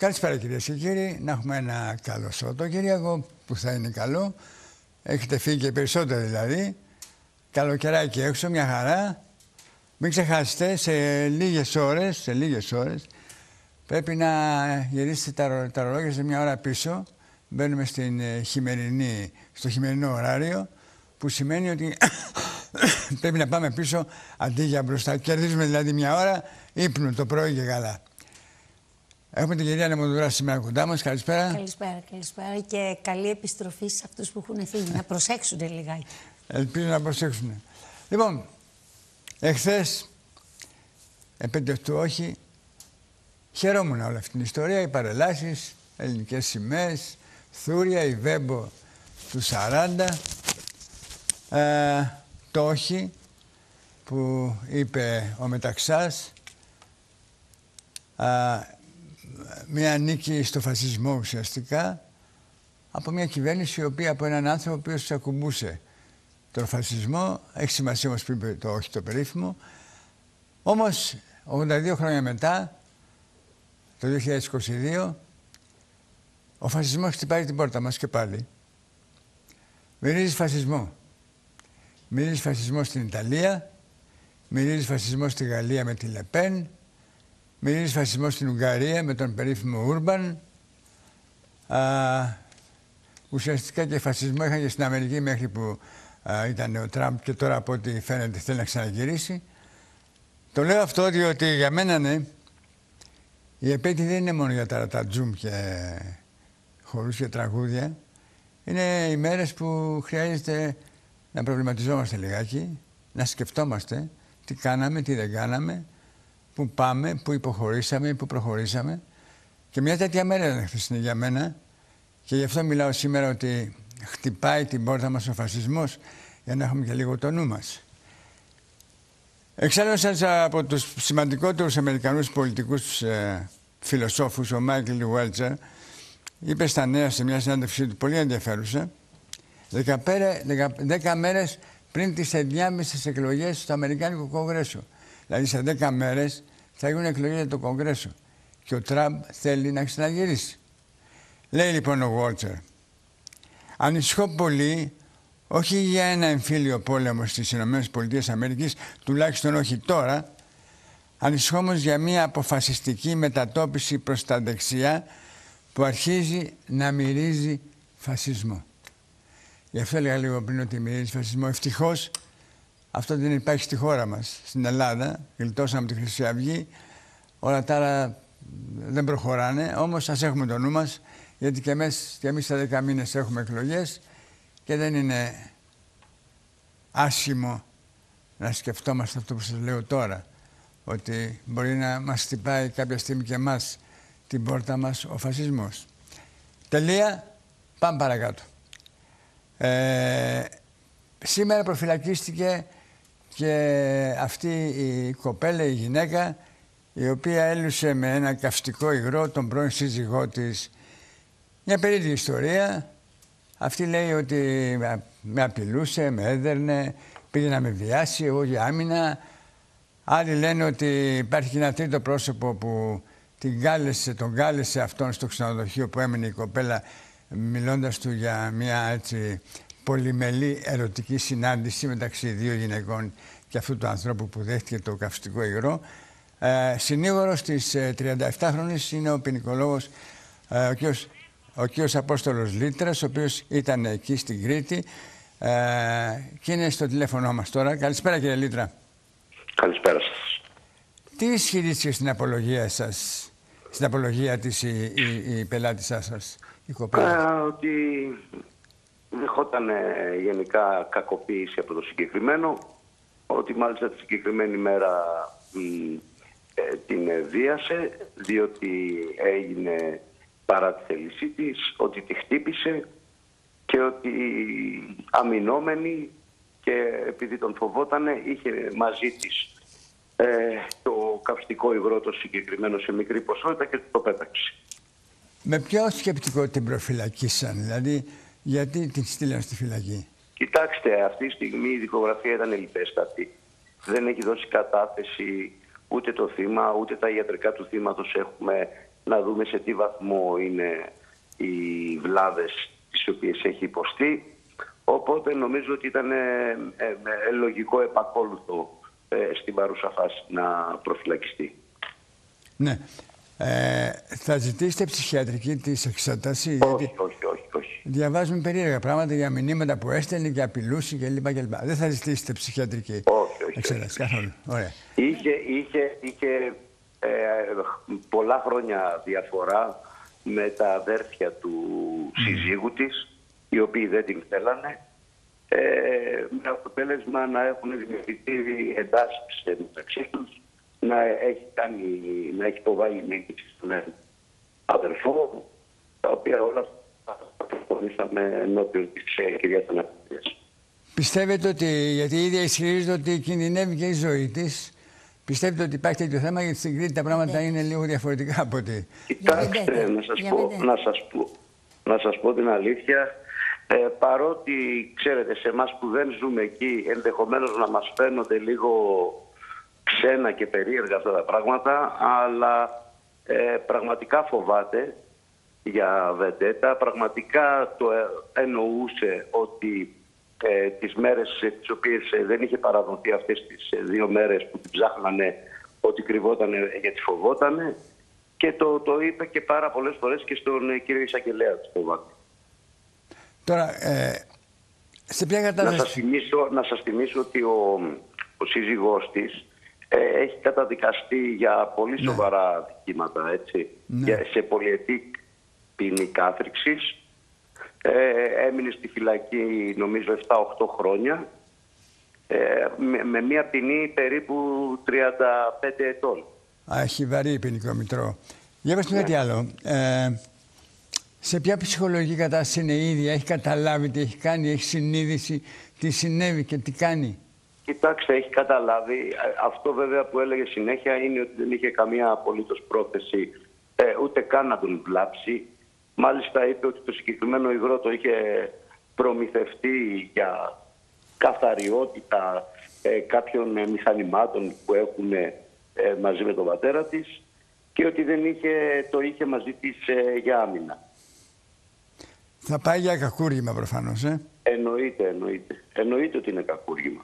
Καλησπέρα κυρίες και κύριοι. Να έχουμε ένα καλό Σαββατοκύριακο που θα είναι καλό. Έχετε φύγει και περισσότερο δηλαδή. Καλοκαιράκι έξω, μια χαρά. Μην ξεχάσετε, σε λίγες ώρες πρέπει να γυρίσετε τα ρολόγια σε μια ώρα πίσω. Μπαίνουμε στο χειμερινό ωράριο, που σημαίνει ότι πρέπει να πάμε πίσω αντί για μπροστά. Κερδίζουμε δηλαδή μια ώρα ύπνου το πρωί και καλά. Έχουμε την κυρία Νεμοδουρά σήμερα κοντά μας. Καλησπέρα. Καλησπέρα και καλή επιστροφή σε αυτούς που έχουν φύγει. Να προσέξουν λιγάκι. Ελπίζω να προσέξουν. Λοιπόν, εχθές, επέτειο του όχι, χαιρόμουν όλη αυτή την ιστορία, οι παρελάσεις, ελληνικές σημαίες, θούρια, η Βέμπο του 40, το όχι που είπε ο Μεταξάς, μια νίκη στο φασισμό ουσιαστικά, από μια κυβέρνηση η οποία από έναν άνθρωπο ο οποίος ακουμπούσε τον φασισμό. Έχει σημασία όμως που είπε το όχι το περίφημο. Όμως 82 χρόνια μετά, το 2022, ο φασισμός χτυπάει την πόρτα μας και πάλι. Μυρίζει φασισμό. Μυρίζει φασισμό στην Ιταλία, μυρίζει φασισμό στη Γαλλία με τη Λεπέν, μυρίζει φασισμό στην Ουγγαρία με τον περίφημο Ούρμπαν. Ουσιαστικά και φασισμό είχαν και στην Αμερική μέχρι που ήταν ο Τραμπ και τώρα από ό,τι φαίνεται θέλει να ξαναγυρίσει. Το λέω αυτό διότι για μένα ναι, η επέτειο δεν είναι μόνο για τα ρατατζούμ και χορούς και τραγούδια. Είναι οι μέρες που χρειάζεται να προβληματιζόμαστε λιγάκι, να σκεφτόμαστε τι κάναμε, τι δεν κάναμε, πού πάμε, πού υποχωρήσαμε, πού προχωρήσαμε. Και μια τέτοια μέρα ήταν χθεσινή για μένα και γι' αυτό μιλάω σήμερα ότι χτυπάει την πόρτα μας ο φασισμός για να έχουμε και λίγο το νου μας. Εξάλλου, ένας από τους σημαντικότερους αμερικανούς πολιτικούς φιλοσόφους, ο Μάικλ Βέλτσερ, είπε στα νέα σε μια συνέντευξή του πολύ ενδιαφέρουσα, 10 μέρες πριν τις ενδιάμεσες εκλογές στο Αμερικάνικο Κογκρέσο. Δηλαδή σε 10 μέρες θα γίνουν εκλογές για το Κογκρέσο και ο Τραμπ θέλει να ξαναγυρίσει. Λέει λοιπόν ο Βέλτσερ, ανησυχώ πολύ, όχι για ένα εμφύλιο πόλεμο στις ΗΠΑ, τουλάχιστον όχι τώρα, ανησυχώ όμως για μια αποφασιστική μετατόπιση προς τα δεξιά που αρχίζει να μυρίζει φασισμό. Γι' αυτό έλεγα λίγο πριν ότι μυρίζει φασισμό. Ευτυχώς αυτό δεν υπάρχει στη χώρα μας, στην Ελλάδα. Γλιτώσαμε τη Χρυσή Αυγή, όλα τα άλλα δεν προχωράνε, όμως ας έχουμε το νου μας, γιατί και εμείς στα 10 μήνες έχουμε εκλογές και δεν είναι άσχημο να σκεφτόμαστε αυτό που σας λέω τώρα, ότι μπορεί να μας χτυπάει κάποια στιγμή και εμάς την πόρτα μας ο φασισμός. Τελεία, πάμε παρακάτω. Σήμερα προφυλακίστηκε και αυτή η κοπέλα, η γυναίκα, η οποία έλουσε με ένα καυστικό υγρό τον πρώην σύζυγό της. Μια περίεργη ιστορία. Αυτή λέει ότι με απειλούσε, με έδερνε, πήγε να με βιάσει, εγώ για άμυνα. Άλλοι λένε ότι υπάρχει και ένα τρίτο πρόσωπο που τον κάλεσε αυτόν στο ξενοδοχείο που έμενε η κοπέλα, μιλώντας του για μια έτσι πολυμελή ερωτική συνάντηση μεταξύ δύο γυναικών και αυτού του ανθρώπου που δέχτηκε το καυστικό υγρό. Συνήγορος της 37χρονης είναι ο ποινικολόγος ο κ. Απόστολος Λίτρας, ο οποίος ήταν εκεί στην Κρήτη και είναι στο τηλέφωνο μας τώρα. Καλησπέρα κύριε Λίτρα. Καλησπέρα σας. Τι ισχυρίστηκε στην απολογία σας, στην απολογία της η πελάτησά σας, η κοπέλα? Ότι δεχόταν γενικά κακοποίηση από το συγκεκριμένο, ότι μάλιστα τη συγκεκριμένη μέρα την βίασε, διότι έγινε παρά τη θέλησή της, ότι τη χτύπησε και ότι αμυνόμενη και επειδή τον φοβότανε είχε μαζί της το καυστικό υγρό το συγκεκριμένο σε μικρή ποσότητα και το πέταξε. Με ποιο σκεπτικό την προφυλακίσαν, δηλαδή γιατί την στείλαν στη φυλακή? Κοιτάξτε, αυτή τη στιγμή η δικογραφία ήταν λιπέστατη. Δεν έχει δώσει κατάθεση ούτε το θύμα, ούτε τα ιατρικά του θύματος έχουμε να δούμε σε τι βαθμό είναι οι βλάβες τις οποίες έχει υποστεί. Οπότε νομίζω ότι ήταν λογικό επακόλουθο στην παρούσα φάση να προφυλακιστεί. Ναι. Θα ζητήσετε ψυχιατρική της εξέταση? Όχι. Διαβάζουμε περίεργα πράγματα για μηνύματα που έστελνε και απειλούσε κλπ. Δεν θα ζητήσετε ψυχιατρική εξέταση καθόλου? Ωραία. Είχε πολλά χρόνια διαφορά με τα αδέρφια του συζύγου της, οι οποίοι δεν την θέλανε, με αποτέλεσμα να έχουν δημιουργηθεί εντάσεις μεταξύ τους, να έχει υποβάλει μήνυση στον αδερφό, τα οποία όλα προχωρήσαμε ενώπιον της κυρίας Αναστασίας. Πιστεύετε ότι, γιατί η ίδια ισχυρίζεται ότι κινδυνεύει και η ζωή της, πιστεύετε ότι υπάρχει τέτοιο θέμα? Γιατί στην Κρήτη τα πράγματα είναι λίγο διαφορετικά από ότι... Κοιτάξτε, να σας πω την αλήθεια, παρότι ξέρετε, σε εμάς που δεν ζούμε εκεί, ενδεχομένως να μας φαίνονται λίγο ξένα και περίεργα αυτά τα πράγματα, αλλά πραγματικά φοβάται για βεντέτα. Πραγματικά το εννοούσε ότι τις μέρες τις οποίες δεν είχε παραδοθεί, αυτές τις 2 μέρες που την ψάχνανε, ότι κρυβότανε γιατί φοβότανε, και το είπε και πάρα πολλές φορές και στον κύριο Εισαγγελέα του φοβάται. Τώρα, σε ποια κατάσταση... Να σας θυμίσω ότι ο σύζυγός της έχει καταδικαστεί για πολύ σοβαρά δικήματα, έτσι, σε πολυετή ποινή κάθριξης. Έμεινε στη φυλακή νομίζω 7-8 χρόνια, με μια ποινή περίπου 35 ετών. Έχει βαρύ ποινικό μητρό. Για πες κάτι άλλο. Σε ποια ψυχολογική κατάσταση είναι η ίδια? Έχει καταλάβει τι έχει κάνει? Έχει συνείδηση τι συνέβη και τι κάνει? Κοιτάξτε, έχει καταλάβει. Αυτό βέβαια που έλεγε συνέχεια είναι ότι δεν είχε καμία απολύτως πρόθεση ούτε καν να τον βλάψει. Μάλιστα είπε ότι το συγκεκριμένο υγρό το είχε προμηθευτεί για καθαριότητα κάποιων μηχανημάτων που έχουν μαζί με τον πατέρα της, και ότι το είχε μαζί της για άμυνα. Θα πάει για κακούργημα προφανώς, Εννοείται ότι είναι κακούργημα.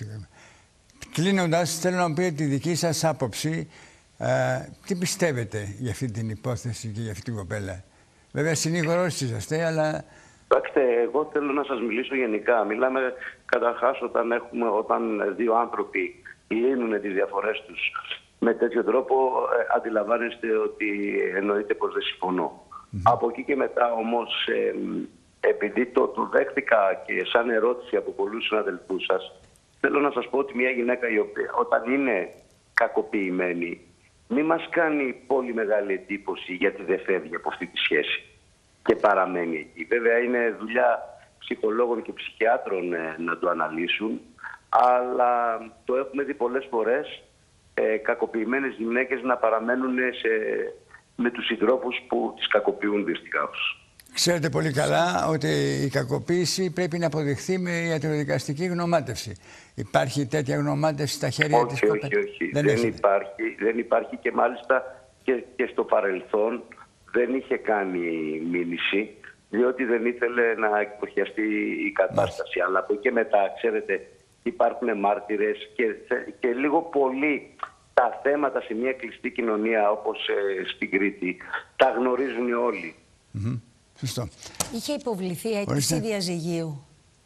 Κλείνοντας, θέλω να μου πείτε τη δική σας άποψη. Τι πιστεύετε για αυτή την υπόθεση και για αυτή την κοπέλα? Βέβαια συνήγορος είσαστε, αλλά... Κοιτάξτε, εγώ θέλω να σας μιλήσω γενικά. Μιλάμε καταρχάς όταν 2 άνθρωποι λύνουν τις διαφορές τους με τέτοιο τρόπο, αντιλαμβάνεστε ότι εννοείται πως δεν συμφωνώ. Από εκεί και μετά όμως, επειδή το δέχτηκα και σαν ερώτηση από πολλούς συναδελφούς σας, θέλω να σας πω ότι μια γυναίκα η οποία όταν είναι κακοποιημένη, μη μας κάνει πολύ μεγάλη εντύπωση γιατί δεν φεύγει από αυτή τη σχέση και παραμένει εκεί. Βέβαια είναι δουλειά ψυχολόγων και ψυχιάτρων να το αναλύσουν, αλλά το έχουμε δει πολλές φορές κακοποιημένες γυναίκες να παραμένουν με τους συντρόφους που τις κακοποιούν δυστυχώς. Ξέρετε πολύ καλά ότι η κακοποίηση πρέπει να αποδειχθεί με ιατροδικαστική γνωμάτευση. Υπάρχει τέτοια γνωμάτευση στα χέρια της κοπέλας? Όχι. Δεν υπάρχει και μάλιστα και στο παρελθόν δεν είχε κάνει μήνυση, διότι δεν ήθελε να εκποχιαστεί η κατάσταση. Αλλά από εκεί μετά, ξέρετε, υπάρχουν μάρτυρες και λίγο πολύ τα θέματα σε μια κλειστή κοινωνία όπως στην Κρήτη τα γνωρίζουν όλοι. Σωστό. Είχε υποβληθεί αίτηση διαζυγίου?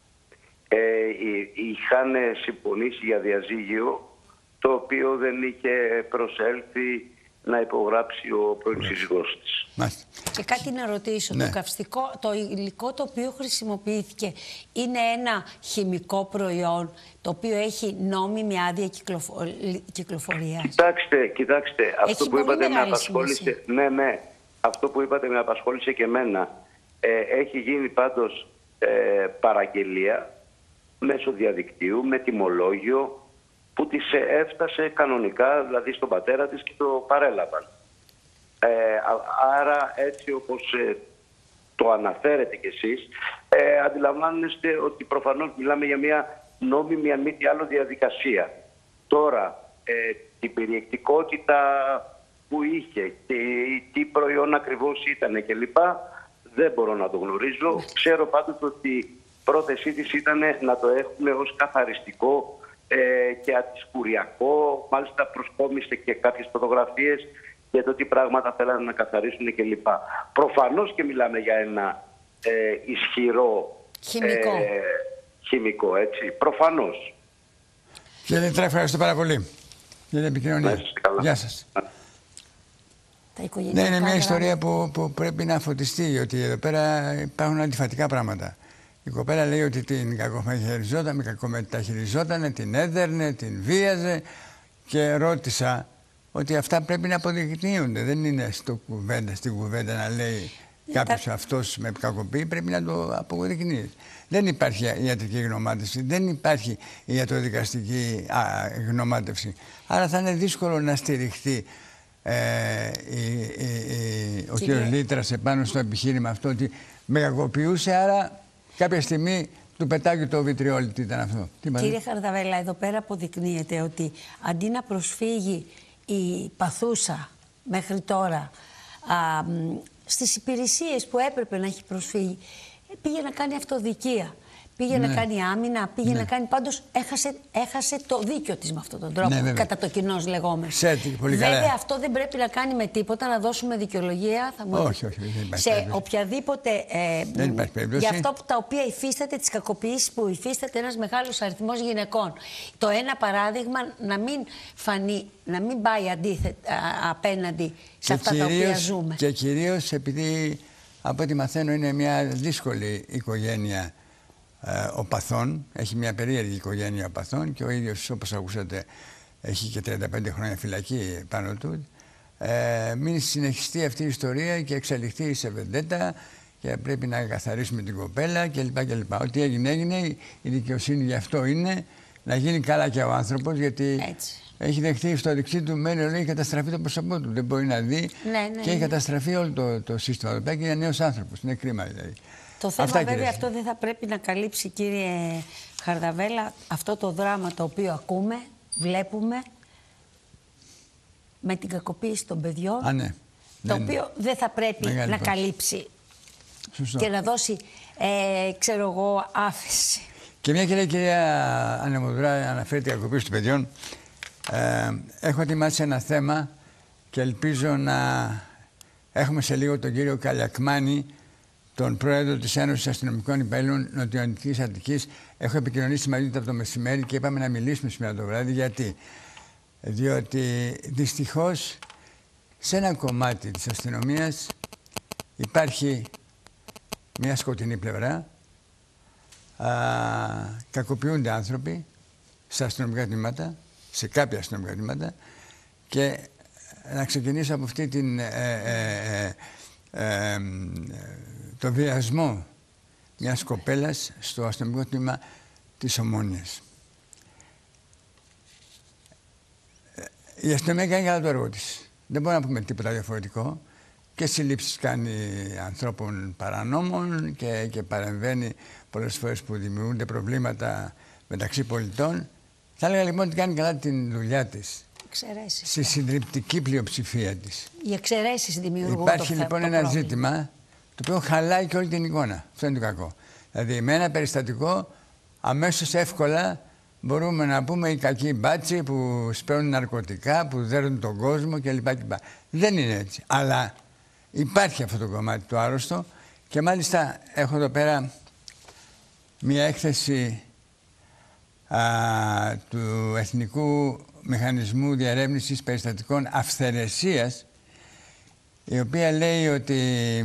Είχαν συμφωνήσει για διαζύγιο, το οποίο δεν είχε προσέλθει να υπογράψει ο πρώην σύζυγός της. Και κάτι να ρωτήσω. Το υλικό το οποίο χρησιμοποιήθηκε είναι ένα χημικό προϊόν το οποίο έχει νόμιμη άδεια κυκλοφορίας? Κοιτάξτε, αυτό που είπατε με απασχόλησε. Ναι, αυτό που είπατε με απασχόλησε και εμένα. Έχει γίνει πάντως παραγγελία μέσω διαδικτύου με τιμολόγιο που της έφτασε κανονικά, δηλαδή στον πατέρα της, και το παρέλαβαν. Άρα έτσι όπως το αναφέρετε κι εσείς, αντιλαμβάνεστε ότι προφανώς μιλάμε για μια νόμιμη, αν μη τι άλλο, διαδικασία. Τώρα, την περιεκτικότητα που είχε και τι προϊόν ακριβώς ήταν κλπ. Δεν μπορώ να το γνωρίζω. Ξέρω πάντοτε ότι η πρόθεσή της ήταν να το έχουμε ως καθαριστικό και αντισκουριακό. Μάλιστα προσκόμισε και κάποιες φωτογραφίες για το τι πράγματα θέλανε να καθαρίσουν κλπ. Προφανώς και μιλάμε για ένα ισχυρό χημικό, έτσι. Προφανώς. Κύριε Λίτρα, ευχαριστώ πάρα πολύ για την επικοινωνία. Γεια σας. Ναι, είναι μια ιστορία που πρέπει να φωτιστεί, ότι εδώ πέρα υπάρχουν αντιφατικά πράγματα. Η κοπέλα λέει ότι την κακομεταχειριζόταν, την έδερνε, την βίαζε και ρώτησα ότι αυτά πρέπει να αποδεικνύονται. Δεν είναι στην κουβέντα να λέει κάποιος αυτός με κακοποιεί, πρέπει να το αποδεικνύει. Δεν υπάρχει ιατρική γνωμάτευση, δεν υπάρχει ιατροδικαστική γνωμάτευση. Άρα θα είναι δύσκολο να στηριχθεί ο κ. Λίτρας επάνω στο επιχείρημα αυτό ότι με κακοποιούσε, άρα κάποια στιγμή του πετάγει το βιτριόλι. Τι ήταν αυτό? Κύριε Χαρδαβέλα, εδώ πέρα αποδεικνύεται ότι αντί να προσφύγει η παθούσα μέχρι τώρα στις υπηρεσίες που έπρεπε να έχει προσφύγει, πήγε να κάνει αυτοδικία, πήγε να κάνει άμυνα, πήγε να κάνει... Πάντως έχασε το δίκιο της με αυτόν τον τρόπο, κατά το κοινός λεγόμενο. Βέβαια αυτό δεν πρέπει να κάνει με τίποτα, να δώσουμε δικαιολογία. Όχι, δεν υπάρχει σε οποιαδήποτε... δεν υπάρχει περίπτωση. Για αυτό τα οποία υφίσταται, τις κακοποιήσεις που υφίσταται ένας μεγάλος αριθμός γυναικών. Το ένα παράδειγμα να μην φανεί, να μην πάει απέναντι σε αυτά τα οποία ζούμε. Και κυρίως επειδή, από ό,τι μαθαίνω, είναι μια δύσκολη οικογένεια οπαθών. Έχει μια περίεργη οικογένεια οπαθών και ο ίδιος, όπως ακούσατε, έχει και 35 χρόνια φυλακή πάνω του. Μην συνεχιστεί αυτή η ιστορία και εξελιχθεί σε βεντέτα και πρέπει να καθαρίσουμε την κοπέλα κλπ. Ό,τι έγινε, έγινε. Η δικαιοσύνη γι' αυτό είναι να γίνει καλά και ο άνθρωπος, γιατί έχει δεχτεί στο δεξί του μέλλον, έχει καταστραφεί το πρόσωπό του. Δεν μπορεί να δει και έχει καταστραφεί όλο το σύστημα εδώ πέρα και είναι νέος άνθρωπος. Είναι κρίμα δηλαδή. Το θέμα βέβαια αυτό δεν θα πρέπει να καλύψει, κύριε Χαρδαβέλα, αυτό το δράμα το οποίο ακούμε, βλέπουμε με την κακοποίηση των παιδιών, το οποίο δεν θα πρέπει να καλύψει και να δώσει, ξέρω εγώ, άφεση. Και μια κυρία Ανεμοδουρά αναφέρει την κακοποίηση των παιδιών. Έχω ετοιμάσει ένα θέμα και ελπίζω να έχουμε σε λίγο τον κύριο Καλιακμάνη, τον πρόεδρο της Ένωσης Αστυνομικών Υπαλλήλων Νοτιοανατολικής Αττικής. Έχω επικοινωνήσει μαζί του από το μεσημέρι και είπαμε να μιλήσουμε σήμερα το βράδυ. Γιατί? Διότι δυστυχώς σε ένα κομμάτι της αστυνομίας υπάρχει μια σκοτεινή πλευρά. Κακοποιούνται άνθρωποι στα αστυνομικά τμήματα, σε κάποια αστυνομικά τμήματα, και να ξεκινήσω από αυτή το βιασμό μιας κοπέλας στο αστυνομικό τμήμα της Ομόνοιας. Η αστυνομία κάνει καλά το έργο της. Δεν μπορούμε να πούμε τίποτα διαφορετικό. Και συλλήψεις κάνει ανθρώπων παρανόμων και παρεμβαίνει πολλές φορές που δημιουργούνται προβλήματα μεταξύ πολιτών. Θα έλεγα λοιπόν ότι κάνει καλά την δουλειά της. Εξαιρέσεις. Στη συντριπτική πλειοψηφία της. Οι εξαιρέσεις δημιουργούν. Υπάρχει λοιπόν ένα ζήτημα το οποίο χαλάει και όλη την εικόνα. Αυτό είναι το κακό. Δηλαδή με ένα περιστατικό αμέσως εύκολα μπορούμε να πούμε οι κακοί μπάτσοι που σπέρνουν ναρκωτικά, που δέρνουν τον κόσμο κλπ. Δεν είναι έτσι. Αλλά υπάρχει αυτό το κομμάτι το άρρωστο και μάλιστα έχω εδώ πέρα μια έκθεση του Εθνικού Μηχανισμού Διερεύνησης Περιστατικών Αυθαιρεσίας, η οποία λέει ότι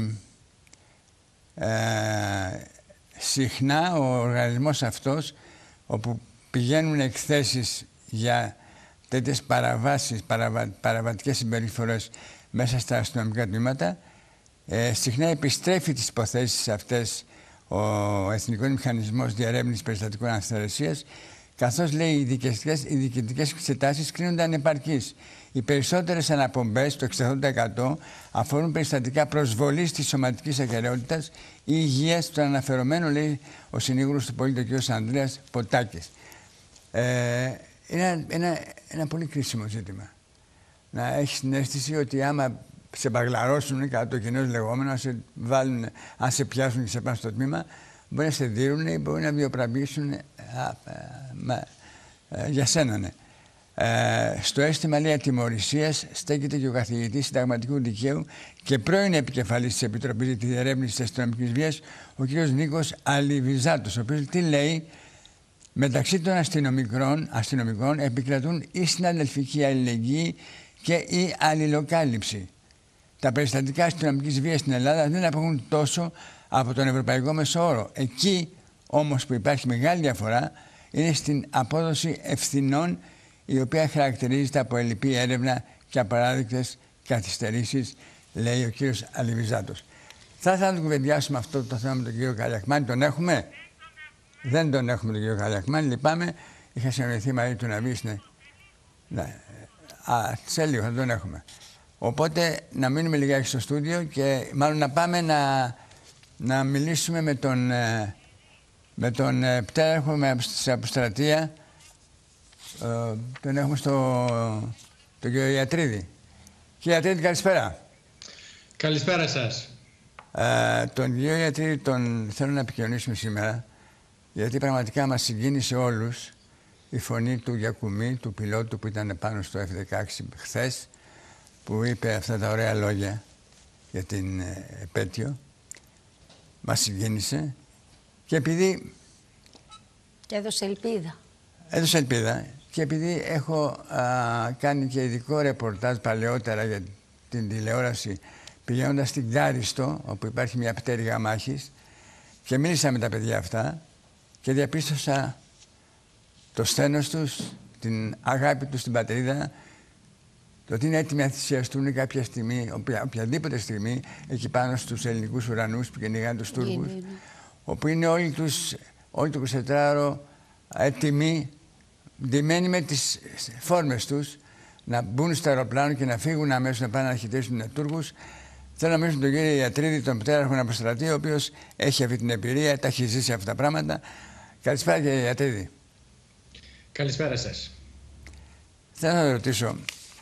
συχνά ο οργανισμός αυτός, όπου πηγαίνουν εκθέσεις για τέτοιες παραβάσεις, παραβατικές συμπεριφορές μέσα στα αστυνομικά τμήματα, συχνά επιστρέφει τις υποθέσεις αυτές ο Εθνικός Μηχανισμός Διερεύνησης Περιστατικών Αυθαιρεσίας, καθώς λέει οι διοικητικές εξετάσεις κρίνονται ανεπαρκείς. Οι περισσότερες αναπομπές, το 60%, αφορούν περιστατικά προσβολής της σωματικής ακεραιότητας ή υγείας του αναφερομένου, λέει ο συνήγορος του πολίτη, ο κ. Ανδρέας Ποτάκης. Είναι ένα πολύ κρίσιμο ζήτημα. να έχεις την αίσθηση ότι άμα σε μπαγλαρώσουν, κατά το κοινό λεγόμενο, αν σε πιάσουν και σε πάνε στο τμήμα, μπορεί να σε δίνουν ή μπορεί να βιοπραγμίσουν για σένα, ναι. Στο αίσθημα, λέει, ατιμωρησίας στέκεται και ο καθηγητής συνταγματικού δικαίου και πρώην επικεφαλής της Επιτροπής για τη Διερεύνηση της Αστυνομικής Βίας, ο κ. Νίκος Αλιβιζάτος, ο οποίος τι λέει? Μεταξύ των αστυνομικών επικρατούν η συναδελφική αλληλεγγύη και η αλληλοκάλυψη. Τα περιστατικά αστυνομικής βίας στην Ελλάδα δεν απέχουν τόσο από τον ευρωπαϊκό μεσόωρο. Εκεί όμως που υπάρχει μεγάλη διαφορά είναι στην απόδοση ευθυνών, η οποία χαρακτηρίζεται από ελλειπή έρευνα και απαράδεκτες καθυστερήσεις, λέει ο κύριος Αλιβιζάτος. Θα ήθελα να το κουβεντιάσουμε αυτό το θέμα με τον κύριο Καλιακμάνη. Τον έχουμε? Δεν τον έχουμε τον κύριο Καλιακμάνη, λυπάμαι. Είχα συνοηθεί μαζί του να βγει. Σε λίγο θα τον έχουμε. Οπότε να μείνουμε λιγάκι στο στούντιο και μάλλον να πάμε να μιλήσουμε με τον πτέραρχο στην Αποστρατεία. Τον έχουμε τον κύριο Ιατρίδη. Κύριε Ιατρίδη, καλησπέρα. Καλησπέρα σας. Τον κύριο Ιατρίδη τον θέλω να επικοινωνήσουμε σήμερα, γιατί πραγματικά μας συγκίνησε όλους η φωνή του Γιακουμή, του πιλότου που ήταν πάνω στο F-16 χθες, που είπε αυτά τα ωραία λόγια για την επέτειο. Μας συγκίνησε και επειδή... Και έδωσε ελπίδα. Έδωσε ελπίδα και επειδή έχω κάνει και ειδικό ρεπορτάζ παλαιότερα για την τηλεόραση, πηγαίνοντας στην Κάριστο, όπου υπάρχει μια πτέρυγα μάχης, και μίλησα με τα παιδιά αυτά και διαπίστωσα το σθένος τους, την αγάπη τους στην πατρίδα, το ότι είναι έτοιμοι να θυσιαστούν κάποια στιγμή, οποιαδήποτε στιγμή, εκεί πάνω στους ελληνικούς ουρανούς που κυνηγάνε τους Τούρκους, όπου είναι όλοι το 24ωρο έτοιμοι, ντυμένοι με τις φόρμες τους, να μπουν στο αεροπλάνο και να φύγουν αμέσως να πάνε να αρχιτέσουν τους Τούρκους. Θέλω να μιλήσω τον κύριο Ιατρίδη, τον πτέραρχο Αποστρατεία, ο οποίος έχει αυτή την εμπειρία, τα έχει ζήσει αυτά τα πράγματα. Καλησπέρα, κύριε Ιατρίδη. Καλησπέρα σας. Θέλω να ρωτήσω,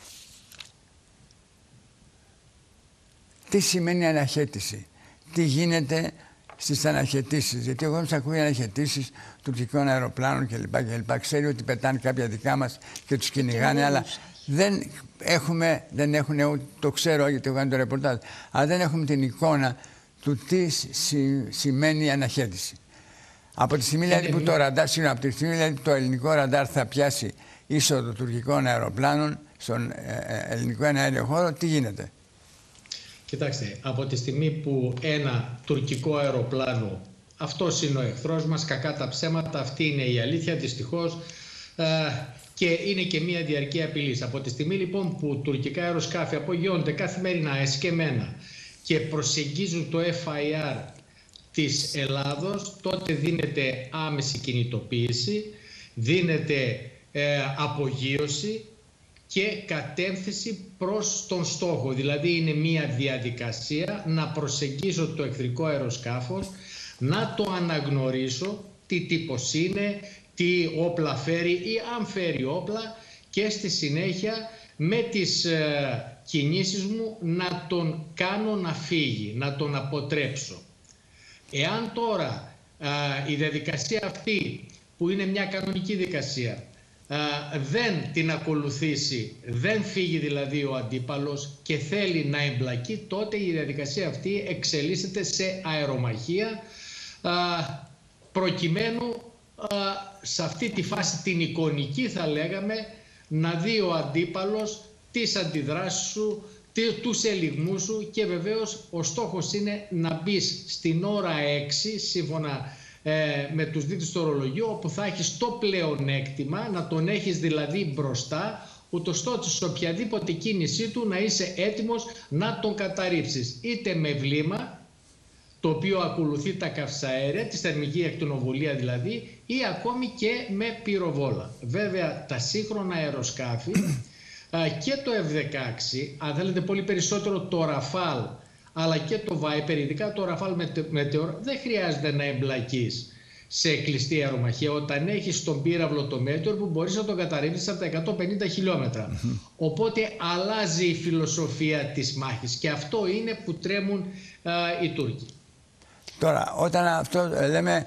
τι σημαίνει αναχέτηση, τι γίνεται στις αναχαιτήσεις? Γιατί ο κόσμος ακούει αναχαιτήσεις τουρκικών αεροπλάνων κλπ. Ξέρει ότι πετάνε κάποια δικά μας και τους κυνηγάνε, αλλά δεν έχουν, το ξέρω γιατί έχω κάνει το ρεπορτάζ, αλλά δεν έχουμε την εικόνα του τι σημαίνει αναχέτηση. Από τη στιγμή δηλαδή, που το ελληνικό ραντάρ θα πιάσει είσοδο τουρκικών αεροπλάνων στον ελληνικό αέριο χώρο, τι γίνεται? Κοιτάξτε, από τη στιγμή που ένα τουρκικό αεροπλάνο, αυτός είναι ο εχθρός μας, κακά τα ψέματα, αυτή είναι η αλήθεια δυστυχώς, και είναι και μια διαρκή απειλή. Από τη στιγμή λοιπόν που τουρκικά αεροσκάφη απογειώνονται καθημερινά εσκεμμένα και προσεγγίζουν το FIR της Ελλάδος, τότε δίνεται άμεση κινητοποίηση, δίνεται απογείωση και κατεύθυνση προς τον στόχο. Δηλαδή είναι μια διαδικασία να προσεγγίσω το εχθρικό αεροσκάφος, να το αναγνωρίσω, τι τύπος είναι, τι όπλα φέρει ή αν φέρει όπλα, και στη συνέχεια με τις κινήσεις μου να τον κάνω να φύγει, να τον αποτρέψω. Εάν τώρα η διαδικασία αυτή, που είναι μια κανονική δικασία, δεν την ακολουθήσει, δεν φύγει δηλαδή ο αντίπαλος και θέλει να εμπλακεί, τότε η διαδικασία αυτή εξελίσσεται σε αερομαχία, προκειμένου σε αυτή τη φάση την εικονική θα λέγαμε, να δει ο αντίπαλος τις αντιδράσεις σου, τους ελιγμούς σου, και βεβαίως ο στόχος είναι να μπεις στην ώρα 6 σύμφωνα με τους δείκτες του ορολογίου, όπου θα έχεις το πλεονέκτημα, να τον έχεις δηλαδή μπροστά, ούτως ώστε σε οποιαδήποτε κίνησή του να είσαι έτοιμος να τον καταρρίψεις, είτε με βλήμα, το οποίο ακολουθεί τα καυσαέρια, τη θερμική ακτινοβολία δηλαδή, ή ακόμη και με πυροβόλα. Βέβαια τα σύγχρονα αεροσκάφη και το F-16, αν θέλετε πολύ περισσότερο το Rafale, αλλά και το Viper, ειδικά το Rafale Meteor, δεν χρειάζεται να εμπλακείς σε κλειστή αερομαχία, όταν έχεις τον πύραυλο το Μέτεωρ που μπορείς να τον καταρρύψεις από τα 150 χιλιόμετρα. Οπότε αλλάζει η φιλοσοφία της μάχης και αυτό είναι που τρέμουν οι Τούρκοι. Τώρα, όταν αυτό λέμε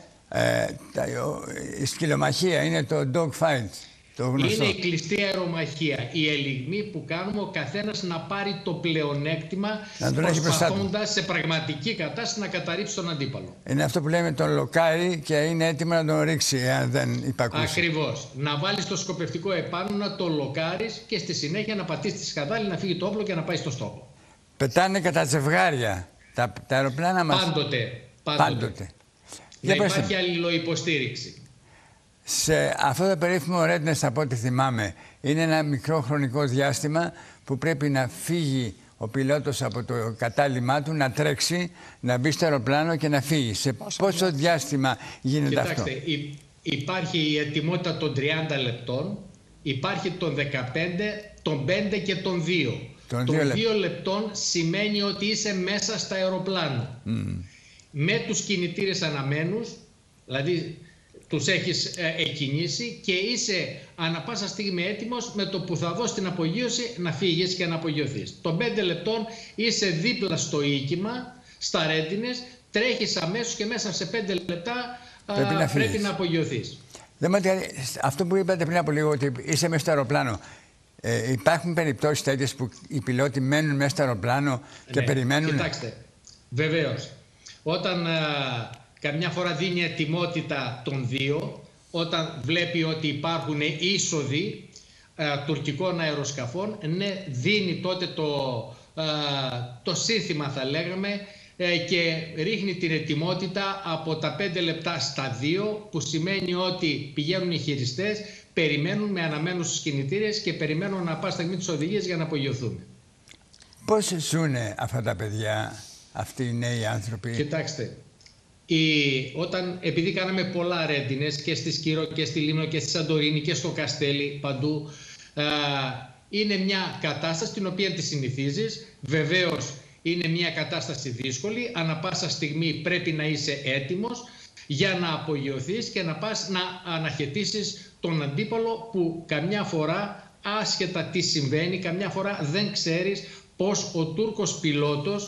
η σκυλομαχία είναι το dogfight, το γνωστό. Είναι η κλειστή αερομαχία, η ελιγμή που κάνουμε ο καθένας να πάρει το πλεονέκτημα προσπαθώντας σε πραγματική κατάσταση να καταρρύψει τον αντίπαλο. Είναι αυτό που λέμε τον λοκάρι και είναι έτοιμο να τον ρίξει εάν δεν υπακούσει. Ακριβώς. Να βάλεις το σκοπευτικό επάνω, να το λοκάρεις και στη συνέχεια να πατήσεις τη σκανδάλη, να φύγει το όπλο και να πάει στο στόχο. Πετάνε κατά ζευγάρια τα αεροπλάνα μας. Πάντοτε. Να υπάρχει αλληλοϊποστήριξη. Σε αυτό το περίφημο Readiness, από ό,τι θυμάμαι, είναι ένα μικρό χρονικό διάστημα που πρέπει να φύγει ο πιλότος από το κατάλημά του, να τρέξει, να μπει στο αεροπλάνο και να φύγει. Σε πόσο διάστημα γίνεται αυτό? Κοιτάξτε, υπάρχει η ετοιμότητα των 30 λεπτών, υπάρχει των 15, των 5 και των 2. Των 2 λεπτών σημαίνει ότι είσαι μέσα στο αεροπλάνο. Με τους κινητήρες αναμένους, δηλαδή τους έχεις εκκινήσει και είσαι ανά πάσα στιγμή έτοιμος με το που θα δώσει την απογείωση να φύγεις και να απογειωθείς. Των 5 λεπτών είσαι δίπλα στο οίκημα, στα Readiness, τρέχεις αμέσως και μέσα σε 5 λεπτά πρέπει να απογειωθείς. Αυτό που είπατε πριν από λίγο, ότι είσαι μέσα στο αεροπλάνο, υπάρχουν περιπτώσεις τέτοιες που οι πιλότοι μένουν μέσα στο αεροπλάνο και περιμένουν? Κοιτάξτε, βεβαίως. Όταν καμιά φορά δίνει ετοιμότητα των 2, όταν βλέπει ότι υπάρχουν είσοδοι τουρκικών αεροσκαφών, ναι, δίνει τότε το σύνθημα, θα λέγαμε, και ρίχνει την ετοιμότητα από τα 5 λεπτά στα 2, που σημαίνει ότι πηγαίνουν οι χειριστές, περιμένουν με αναμένους στους κινητήρες και περιμένουν να πάνε στιγμή τις οδηγίες για να απογειωθούν. Πώς ζουν αυτά τα παιδιά, αυτοί οι νέοι άνθρωποι? Κοιτάξτε, επειδή κάναμε πολλά Readiness και στη Σκύρο και στη Λίμνο και στη Σαντορίνη και στο Καστέλι, παντού, είναι μια κατάσταση την οποία τη συνηθίζεις. Βεβαίως είναι μια κατάσταση δύσκολη, ανά πάσα στιγμή πρέπει να είσαι έτοιμος για να απογειωθείς και να πας να αναχαιτήσεις τον αντίπαλο, που καμιά φορά, άσχετα τι συμβαίνει, καμιά φορά δεν ξέρεις πώς ο Τούρκος πιλότος,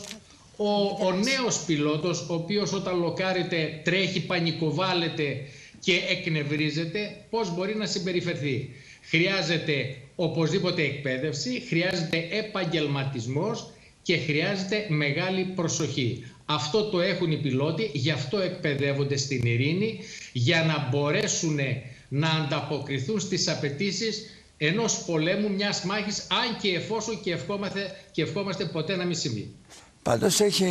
ο νέος πιλότος, ο οποίος όταν λοκάρεται τρέχει, πανικοβάλλεται και εκνευρίζεται, πώς μπορεί να συμπεριφερθεί. Χρειάζεται οπωσδήποτε εκπαίδευση, χρειάζεται επαγγελματισμός και χρειάζεται μεγάλη προσοχή. Αυτό το έχουν οι πιλότοι, γι' αυτό εκπαιδεύονται στην ειρήνη, για να μπορέσουν να ανταποκριθούν στις απαιτήσεις ενός πολέμου, μιας μάχης, αν και εφόσον και ευχόμαστε ποτέ να μην συμβεί. Πάντως έχει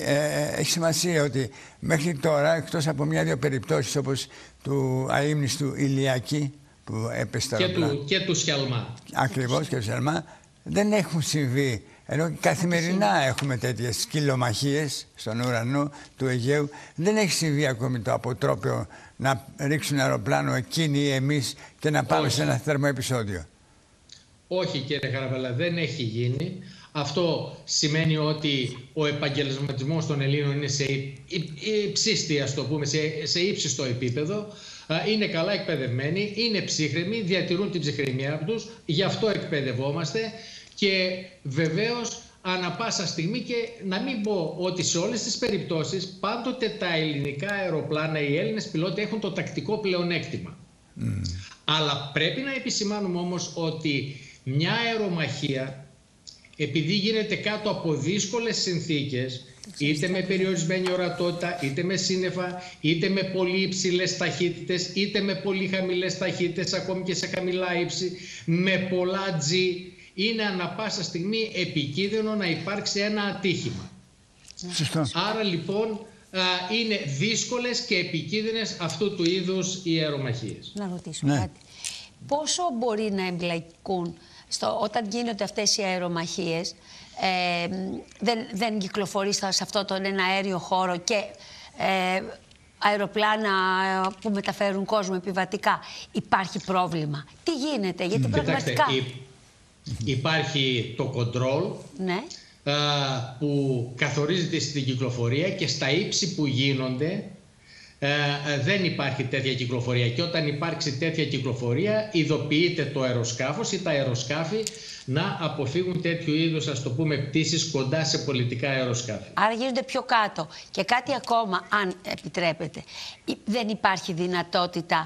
σημασία ότι μέχρι τώρα, εκτός από μια-δύο περιπτώσεις όπως του αείμνηστου Ηλιακή που έπεσε στα αεροπλάνα, και του Σιαλμά. Ακριβώς, και του Σιαλμά, δεν έχουν συμβεί. Ενώ καθημερινά έχουμε τέτοιες σκυλομαχίες στον ουρανό του Αιγαίου. Δεν έχει συμβεί ακόμη το αποτρόπαιο να ρίξουν αεροπλάνο εκείνοι ή εμείς και να πάμε σε ένα θερμό επεισόδιο. Όχι, κύριε Χαραβέλα, δεν έχει γίνει. Αυτό σημαίνει ότι ο επαγγελματισμός των Ελλήνων είναι σε υψίστη, ας το πούμε, σε ύψιστο επίπεδο. Είναι καλά εκπαιδευμένοι, είναι ψύχρεμοι, διατηρούν την ψυχραιμία τους, γι' αυτό εκπαιδευόμαστε. Και βεβαίως ανά πάσα στιγμή, και να μην πω ότι σε όλες τις περιπτώσεις πάντοτε τα ελληνικά αεροπλάνα, οι Έλληνες πιλότοι έχουν το τακτικό πλεονέκτημα. Αλλά πρέπει να επισημάνουμε όμως ότι μια αερομαχία, επειδή γίνεται κάτω από δύσκολες συνθήκες, είτε με περιορισμένη ορατότητα, είτε με σύννεφα, είτε με πολύ υψηλές ταχύτητες, είτε με πολύ χαμηλές ταχύτητες, ακόμη και σε χαμηλά ύψη, με πολλά G, είναι ανα πάσα στιγμή επικίνδυνο να υπάρξει ένα ατύχημα. Άρα λοιπόν είναι δύσκολες και επικίνδυνες αυτού του είδους οι αερομαχίες. Να ρωτήσω κάτι. Πόσο μπορεί να εμπλακούν όταν γίνονται αυτές οι αερομαχίες, δεν κυκλοφορεί σε αυτό τον ένα αέριο χώρο και αεροπλάνα που μεταφέρουν κόσμο επιβατικά, υπάρχει πρόβλημα? Τι γίνεται? Γιατί πραγματικά... Υπάρχει το control, ναι, που καθορίζεται στην κυκλοφορία και στα ύψη που γίνονται δεν υπάρχει τέτοια κυκλοφορία. Και όταν υπάρξει τέτοια κυκλοφορία, ειδοποιείται το αεροσκάφος ή τα αεροσκάφη να αποφύγουν τέτοιου είδους, ας το πούμε, πτήσεις κοντά σε πολιτικά αεροσκάφη. Άρα γίνονται πιο κάτω. Και κάτι ακόμα, αν επιτρέπετε. Δεν υπάρχει δυνατότητα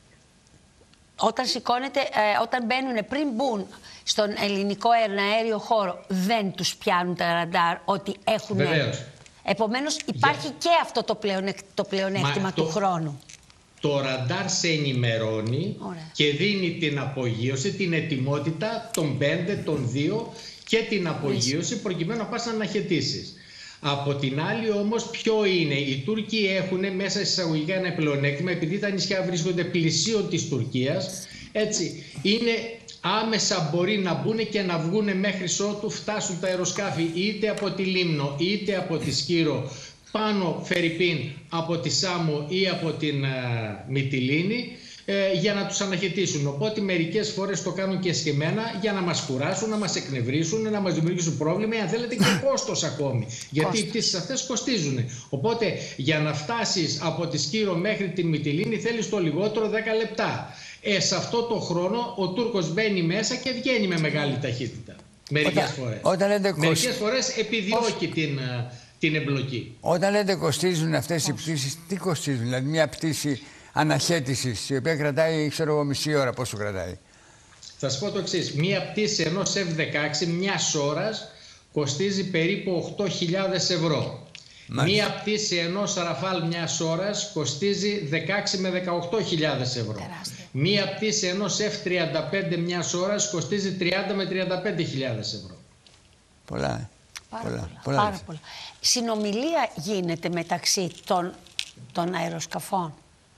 όταν σηκώνεται, όταν μπαίνουν, πριν μπουν στον ελληνικό αέριο χώρο, δεν τους πιάνουν τα ραντάρ ότι έχουν. Βεβαίως. Επομένως υπάρχει και αυτό το πλεονέκτημα του χρόνου. Το ραντάρ σε ενημερώνει. Ωραία. Και δίνει την απογείωση, την ετοιμότητα των 5, των 2 και την απογείωση προκειμένου να πας να αναχαιτήσεις. Από την άλλη όμως ποιο είναι? Οι Τούρκοι έχουν μέσα εισαγωγικά ένα πλεονέκτημα, επειδή τα νησιά βρίσκονται πλησίον της Τουρκίας, έτσι, είναι άμεσα μπορεί να μπουν και να βγουν μέχρι ότου φτάσουν τα αεροσκάφη είτε από τη Λίμνο είτε από τη Σκύρο πάνω φερρυπίν από τη Σάμο ή από την Μυτιλήνη, για να τους αναχαιτήσουν. Οπότε μερικές φορές το κάνουν και εσχεμένα για να μας κουράσουν, να μας εκνευρίσουν, να μας δημιουργήσουν πρόβλημα, αν θέλετε και κόστος ακόμη. Γιατί οι πτήσεις αυτές κοστίζουν. Οπότε για να φτάσεις από τη Σκύρο μέχρι την Μυτιλήνη θέλεις το λιγότερο 10 λεπτά. Σε αυτό το χρόνο ο Τούρκος μπαίνει μέσα και βγαίνει με μεγάλη ταχύτητα. Μερικές φορές. Μερικές φορές επιδιώκει την εμπλοκή. Όταν λέτε κοστίζουν αυτές οι πτήσεις, τι κοστίζουν? Δηλαδή μια πτήση αναχέτησης η οποία κρατάει, ξέρω εγώ, μισή ώρα, πόσο κρατάει? Θα σας πω το εξής. Μια πτήση ενός F-16 μιας ώρας κοστίζει περίπου 8.000 ευρώ. Μάλιστα. Μία πτήση ενός Ραφάλ μιας ώρας κοστίζει 16 με 18.000 ευρώ. Τεράστια. Μία πτήση ενός F-35 μιας ώρας κοστίζει 30 με 35.000 ευρώ. Πολλά. Πάρα πολλά. Συνομιλία γίνεται μεταξύ των αεροσκαφών.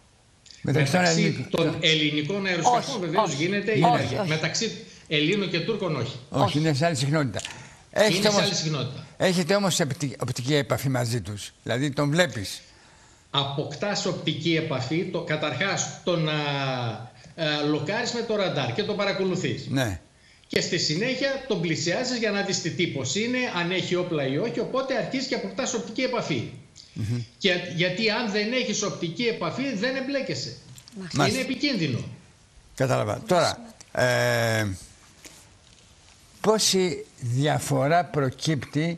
Μεταξύ των ελληνικών αεροσκαφών βεβαίως γίνεται. Όχι. Μεταξύ Ελλήνων και Τούρκων όχι. Όχι, είναι σε άλλη συχνότητα. Είναι σε άλλη συχνότητα. Έχετε όμως οπτική επαφή μαζί τους, δηλαδή τον βλέπεις? Αποκτάς οπτική επαφή, καταρχάς τον λοκάρεις με το ραντάρ και τον παρακολουθείς. Ναι. Και στη συνέχεια τον πλησιάζεις για να δεις τι τύπος είναι, αν έχει όπλα ή όχι, οπότε αρχίζεις και αποκτάς οπτική επαφή. Και γιατί αν δεν έχεις οπτική επαφή δεν εμπλέκεσαι. Είναι επικίνδυνο. Κατάλαβα. Τώρα, πόση διαφορά προκύπτει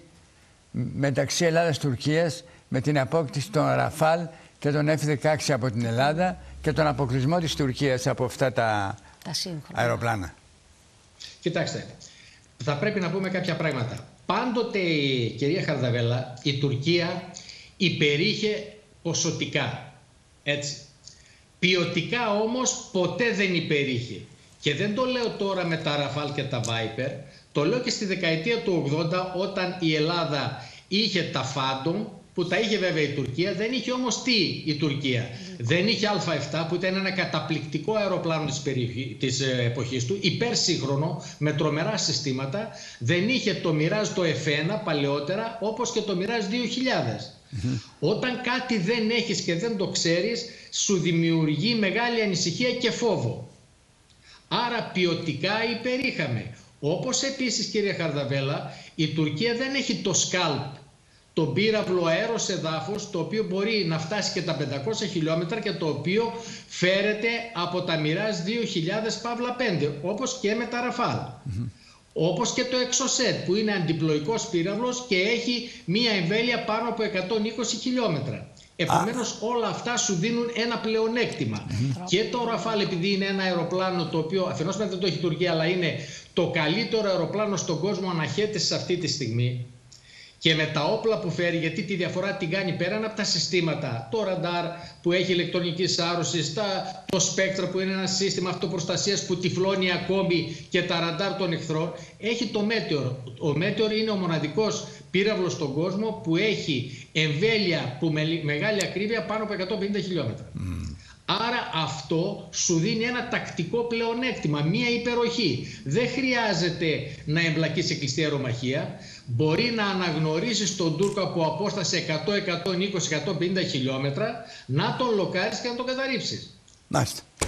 μεταξύ Ελλάδας-Τουρκίας με την απόκτηση των Ραφάλ και των F-16 από την Ελλάδα και τον αποκλεισμό της Τουρκίας από αυτά τα αεροπλάνα? Κοιτάξτε, θα πρέπει να πούμε κάποια πράγματα. Πάντοτε, κυρία Χαρδαβέλα, η Τουρκία υπερείχε ποσοτικά, έτσι. Ποιοτικά όμως ποτέ δεν υπερείχε. Και δεν το λέω τώρα με τα Ραφάλ και τα Viper, το λέω και στη δεκαετία του 80 όταν η Ελλάδα είχε τα Phantom, που τα είχε βέβαια η Τουρκία, δεν είχε όμως τι η Τουρκία? Δεν είχε Α7 που ήταν ένα καταπληκτικό αεροπλάνο της εποχής του, υπερσύγχρονο, με τρομερά συστήματα. Δεν είχε το Mirage το F1 παλαιότερα, όπως και το Mirage 2000. Όταν κάτι δεν έχεις και δεν το ξέρεις, σου δημιουργεί μεγάλη ανησυχία και φόβο. Άρα ποιοτικά υπερήχαμε. Όπως επίσης, κυρία Χαρδαβέλα, η Τουρκία δεν έχει το Scalp, τον πύραυλο αέρος εδάφους, το οποίο μπορεί να φτάσει και τα 500 χιλιόμετρα και το οποίο φέρεται από τα Mirage 2000 Παύλα 5, όπως και με τα Ραφάλ. Όπως και το Exocet που είναι αντιπλοϊκός πύραυλος και έχει μία εμβέλεια πάνω από 120 χιλιόμετρα. Επομένως όλα αυτά σου δίνουν ένα πλεονέκτημα. Και το Ραφάλ, επειδή είναι ένα αεροπλάνο το οποίο αφενός δεν το έχει η Τουρκία, αλλά είναι το καλύτερο αεροπλάνο στον κόσμο αναχέτησης αυτή τη στιγμή, και με τα όπλα που φέρει, γιατί τη διαφορά την κάνει πέραν από τα συστήματα, το ραντάρ που έχει ηλεκτρονική σάρωση, το Spectra που είναι ένα σύστημα αυτοπροστασίας που τυφλώνει ακόμη και τα ραντάρ των εχθρών, έχει το Meteor. Ο Meteor είναι ο μοναδικός πύραυλος στον κόσμο που έχει εμβέλεια που με μεγάλη ακρίβεια πάνω από 150 χιλιόμετρα. Άρα αυτό σου δίνει ένα τακτικό πλεονέκτημα, μία υπεροχή. Δεν χρειάζεται να εμπλακεί σε κλειστή αερομαχία. Μπορεί να αναγνωρίσεις τον Τούρκο από απόσταση 100, 120, 150 χιλιόμετρα, να τον λοκάρεις και να τον καταρρίψεις. Μάλιστα.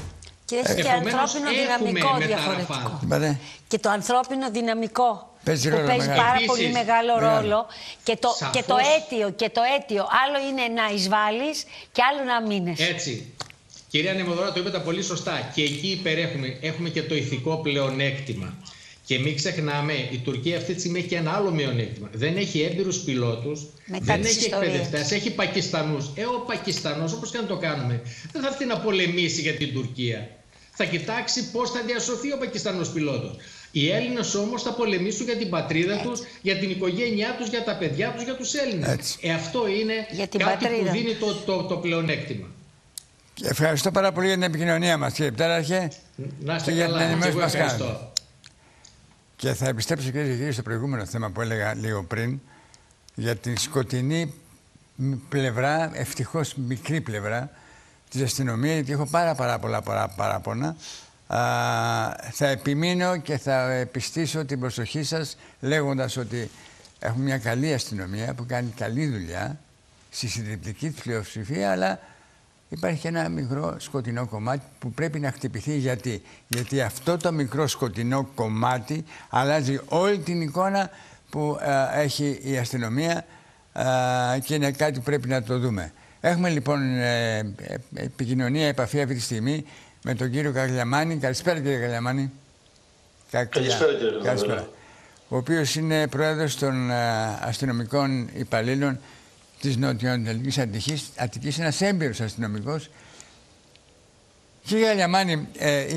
Και έχει και ανθρώπινο δυναμικό διαφορετικό. Και το ανθρώπινο δυναμικό που παίζει πάρα πολύ μεγάλο ρόλο. Και το αίτιο. Άλλο είναι να εισβάλλεις και άλλο να μείνεις. Έτσι. Κυρία Νεμοδωρά, το είπατε πολύ σωστά. Και εκεί έχουμε και το ηθικό πλεονέκτημα. Και μην ξεχνάμε, η Τουρκία αυτή τη στιγμή έχει και ένα άλλο μειονέκτημα. Δεν έχει έμπειρους πιλότους, δεν έχει εκπαιδευτές, έχει Πακιστανούς. Ο Πακιστανός, όπως και να το κάνουμε, δεν θα έρθει να πολεμήσει για την Τουρκία. Θα κοιτάξει πώς θα διασωθεί ο Πακιστανός πιλότος. Οι Έλληνες όμως θα πολεμήσουν για την πατρίδα τους, για την οικογένειά τους, για τα παιδιά τους, για τους Έλληνες. Αυτό είναι κάτι που δίνει το πλεονέκτημα. Ευχαριστώ πάρα πολύ για την επικοινωνία μας, κύριε Πτέραρχε. Να είστε καλά, και εγώ ευχαριστώ. Και θα επιστρέψω, κύριε και κύριοι, στο προηγούμενο θέμα που έλεγα λίγο πριν, για την σκοτεινή πλευρά, ευτυχώς μικρή πλευρά, της αστυνομίας, γιατί έχω πάρα πολλά παράπονα. Θα επιμείνω και θα επιστήσω την προσοχή σας λέγοντας ότι έχουμε μια καλή αστυνομία που κάνει καλή δουλειά στη συντριπτική της πλειοψηφία, αλλά υπάρχει και ένα μικρό σκοτεινό κομμάτι που πρέπει να χτυπηθεί. Γιατί αυτό το μικρό σκοτεινό κομμάτι αλλάζει όλη την εικόνα που έχει η αστυνομία και είναι κάτι που πρέπει να το δούμε. Έχουμε λοιπόν επικοινωνία, επαφή αυτή τη στιγμή με τον κύριο Καγλιαμάνη. Καλησπέρα, κύριε Καγλιαμάνη. Καλησπέρα, κύριε Καλησπέρα. Ο οποίος είναι πρόεδρος των αστυνομικών υπαλλήλων της Νοτιοανατολικής Αττικής, ένας έμπειρος αστυνομικός. Κύριε Καγλιαμάνη,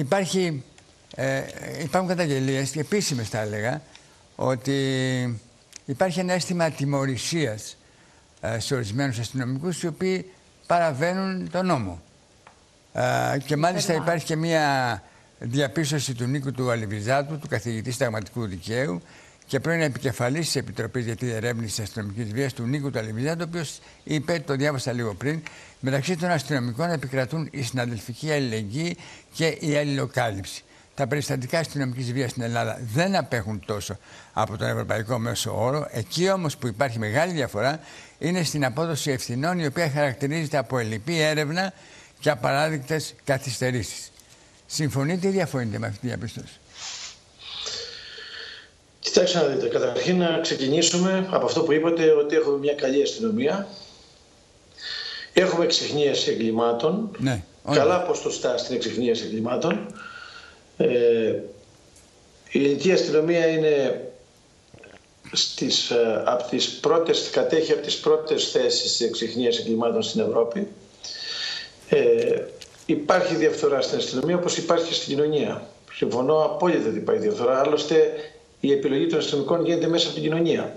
υπάρχουν καταγγελίες, και επίσημες θα έλεγα, ότι υπάρχει ένα αίσθημα ατιμωρησίας σε ορισμένους αστυνομικούς οι οποίοι παραβαίνουν τον νόμο. Και μάλιστα υπάρχει και μία διαπίστωση του Νίκου του Αλιβιζάτου, του καθηγητή συνταγματικού δικαίου και πρώην επικεφαλής της Επιτροπής για τη Διερεύνηση της Αστυνομικής Βίας, του Νίκου του Αλιβιζάτου, ο οποίος είπε, το διάβασα λίγο πριν, μεταξύ των αστυνομικών επικρατούν η συναδελφική αλληλεγγύη και η αλληλοκάλυψη. Τα περιστατικά αστυνομικής βίας στην Ελλάδα δεν απέχουν τόσο από τον ευρωπαϊκό μέσο όρο. Εκεί όμως που υπάρχει μεγάλη διαφορά είναι στην απόδοση ευθυνών, η οποία χαρακτηρίζεται από ελλειπή έρευνα και απαράδεικτες καθυστερήσεις. Συμφωνείτε ή διαφωνείτε με αυτή τη διαπίστωση? Κοιτάξτε να δείτε. Καταρχήν να ξεκινήσουμε από αυτό που είπατε, ότι έχουμε μια καλή αστυνομία. Έχουμε εξιχνίαση εγκλημάτων. Ναι, καλά ποσοστά στην εξιχνίαση εγκλημάτων. Η ελληνική αστυνομία είναι κατέχει από τις πρώτες θέσεις της εξιχνίας εγκλημάτων στην Ευρώπη. Υπάρχει διαφθορά στην αστυνομία, όπως υπάρχει και στην κοινωνία. Συμφωνώ απόλυτα ότι υπάρχει διαφθορά. Άλλωστε, η επιλογή των αστυνομικών γίνεται μέσα από την κοινωνία.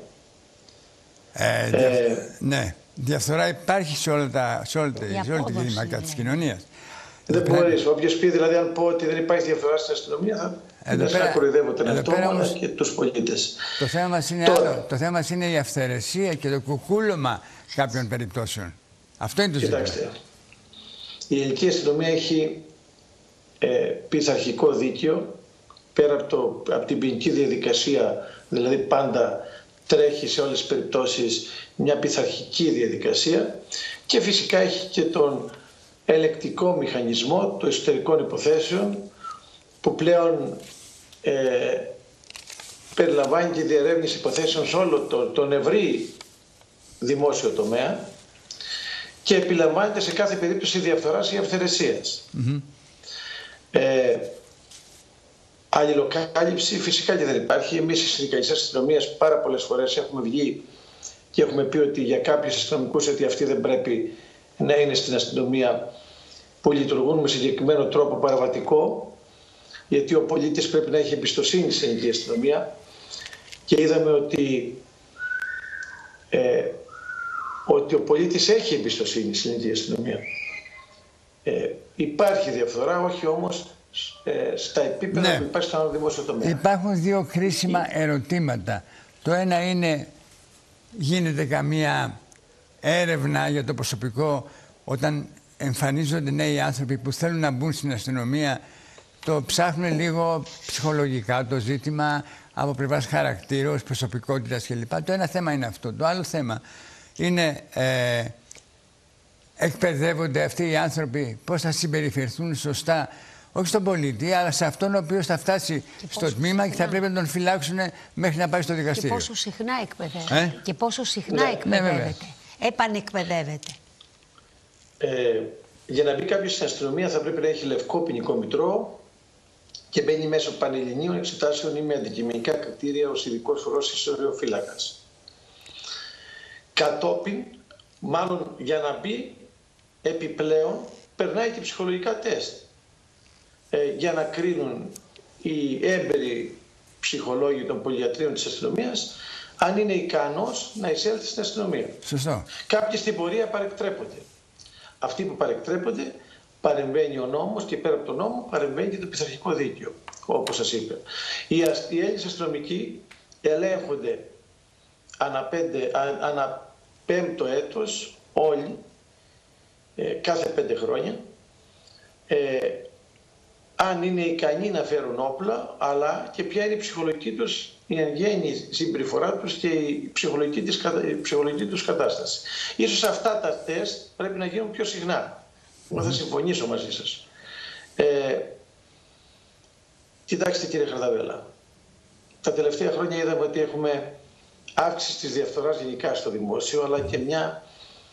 Ναι, διαφθορά υπάρχει σε όλη την κλίμακα της κοινωνίας. Δεν μπορείς. Όποιος πει, δηλαδή, αν πω ότι δεν υπάρχει διαφθορά στην αστυνομία, θα κοροϊδεύω τον εαυτό μου, αλλά και τους πολίτες. Το θέμα μας είναι άλλο. Το θέμα μας είναι η αυθαιρεσία και το κουκούλωμα κάποιων περιπτώσεων. Αυτό είναι το ζήτημα. Κοιτάξτε, η ελληνική αστυνομία έχει πειθαρχικό δίκαιο, πέρα από την ποινική διαδικασία, δηλαδή πάντα τρέχει σε όλες τις περιπτώσεις μια πειθαρχική διαδικασία, και φυσικά έχει και τον ελεκτικό μηχανισμό των εσωτερικών υποθέσεων, που πλέον περιλαμβάνει τη διερεύνηση υποθέσεων σε όλο τον ευρύ δημόσιο τομέα και επιλαμβάνεται σε κάθε περίπτωση διαφθοράς ή αυθαιρεσίας. Αλληλοκάλυψη φυσικά και δεν υπάρχει. Εμείς οι συνδικαλιστές αστυνομίας πάρα πολλές φορές έχουμε βγει και έχουμε πει ότι για κάποιους αστυνομικούς ότι αυτοί δεν πρέπει να είναι στην αστυνομία, που λειτουργούν με συγκεκριμένο τρόπο παραβατικό, γιατί ο πολίτης πρέπει να έχει εμπιστοσύνη στην ελληνική αστυνομία, και είδαμε ότι ο πολίτης έχει εμπιστοσύνη στην ελληνική αστυνομία. Υπάρχει διαφθορά, όχι όμως στα επίπεδα που υπάρχει στο δημόσιο τομέα. Υπάρχουν δύο κρίσιμα ερωτήματα. Το ένα είναι, γίνεται καμία έρευνα για το προσωπικό όταν εμφανίζονται νέοι άνθρωποι που θέλουν να μπουν στην αστυνομία? Το ψάχνουν λίγο ψυχολογικά το ζήτημα, από πλευράς χαρακτήρος, προσωπικότητας κλπ. Το ένα θέμα είναι αυτό. Το άλλο θέμα είναι εκπαιδεύονται αυτοί οι άνθρωποι πώς θα συμπεριφερθούν σωστά όχι στον πολίτη, αλλά σε αυτόν ο οποίος θα φτάσει στο τμήμα και θα πρέπει να τον φυλάξουν μέχρι να πάει στο δικαστήριο. Και πόσο συχνά εκπαιδεύεται. Και πόσο συχνά εκπαιδεύεται. Επανεκπαιδεύεται. Για να μπει κάποιος στην αστυνομία θα πρέπει να έχει λευκό ποινικό μητρό και μπαίνει μέσω πανελληνίων εξετάσεων ή με αντικειμενικά κριτήρια ως ειδικός φορός ιστοριοφύλακας. Κατόπιν, μάλλον για να μπει επιπλέον, περνάει και ψυχολογικά τεστ για να κρίνουν οι έμπειροι ψυχολόγοι των πολυιατρίων της αστυνομίας αν είναι ικανός να εισέλθει στην αστυνομία. Σωστό. Κάποιοι στην πορεία παρεκτρέπονται. Αυτοί που παρεκτρέπονται, παρεμβαίνει ο νόμος και πέρα από τον νόμο παρεμβαίνει και το πειθαρχικό δίκαιο, όπως σας είπα. Οι Έλληνες αστυνομικοί ελέγχονται ανά πέμπτο έτος όλοι, κάθε 5 χρόνια, αν είναι ικανοί να φέρουν όπλα, αλλά και ποια είναι η ψυχολογική τους, η εν γέννη συμπεριφορά τους και η ψυχολογική τους κατάσταση. Ίσως αυτά τα τεστ πρέπει να γίνουν πιο συχνά. Εγώ θα συμφωνήσω μαζί σας. Κοιτάξτε κύριε Χαρδαβέλα, τα τελευταία χρόνια είδαμε ότι έχουμε αύξηση της διαφθοράς γενικά στο δημόσιο, αλλά και μια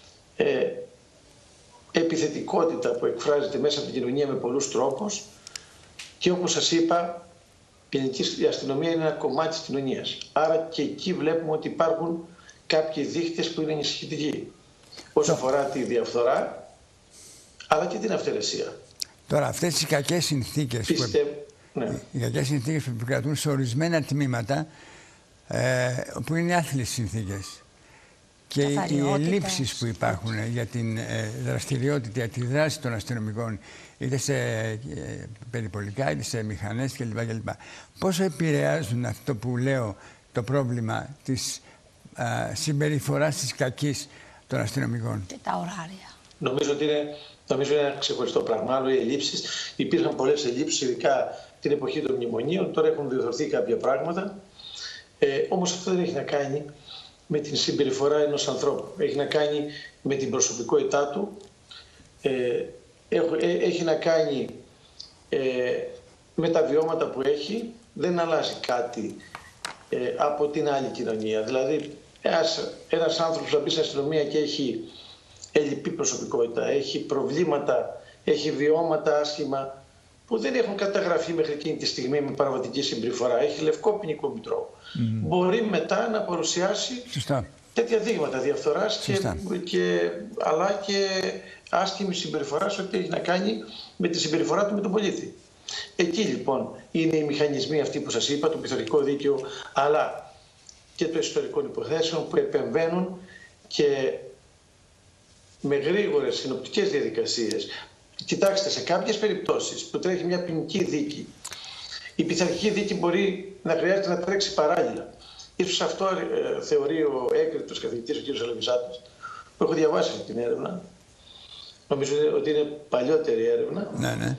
επιθετικότητα που εκφράζεται μέσα από την κοινωνία με πολλούς τρόπους και όπως σας είπα, η αστυνομία είναι ένα κομμάτι της κοινωνίας. Άρα και εκεί βλέπουμε ότι υπάρχουν κάποιοι δείχτες που είναι ανησυχητικοί όσο αφορά τη διαφθορά αλλά και την αυθαιρεσία. Τώρα αυτές οι κακές συνθήκες οι κακές συνθήκες που επικρατούν σε ορισμένα τμήματα που είναι άθλιες συνθήκες και οι ελλείψεις που υπάρχουν για την δραστηριότητα, τη δράση των αστυνομικών είτε σε περιπολικά είτε σε μηχανές κλπ. Πόσο επηρεάζουν αυτό που λέω το πρόβλημα της συμπεριφοράς της κακής των αστυνομικών? Και τα ωράρια. Νομίζω ότι είναι ένα ξεχωριστό πράγμα. Άλλο οι ελλείψεις. Υπήρχαν πολλές ελλείψεις, ειδικά την εποχή των μνημονίων. Τώρα έχουν διορθωθεί κάποια πράγματα. Όμως αυτό δεν έχει να κάνει με την συμπεριφορά ενός ανθρώπου. Έχει να κάνει με την προσωπικότητά του. Έχει να κάνει με τα βιώματα που έχει. Δεν αλλάζει κάτι από την άλλη κοινωνία. Δηλαδή, ένας άνθρωπος θα μπει στην αστυνομία και έχει ελλειπή προσωπικότητα, έχει προβλήματα, έχει βιώματα άσχημα που δεν έχουν καταγραφεί μέχρι εκείνη τη στιγμή με παραβατική συμπεριφορά. Έχει λευκό ποινικό μητρό. Μπορεί μετά να παρουσιάσει τέτοια δείγματα διαφθοράς αλλά και άσχημη συμπεριφορά ό,τι έχει να κάνει με τη συμπεριφορά του με τον πολίτη. Εκεί λοιπόν είναι οι μηχανισμοί αυτοί που σας είπα, το πειθαρχικό δίκαιο αλλά και το ιστορικών υποθέσεων που επεμβαίνουν και με γρήγορες συνοπτικές διαδικασίες. Κοιτάξτε, σε κάποιες περιπτώσεις που τρέχει μια ποινική δίκη, η πειθαρχική δίκη μπορεί να χρειάζεται να τρέξει παράλληλα. Ίσως αυτό θεωρεί ο έγκριτος καθηγητής, ο κ. Αλεβιζάτος, που έχω διαβάσει αυτή την έρευνα. Νομίζω ότι είναι παλιότερη έρευνα. Ναι.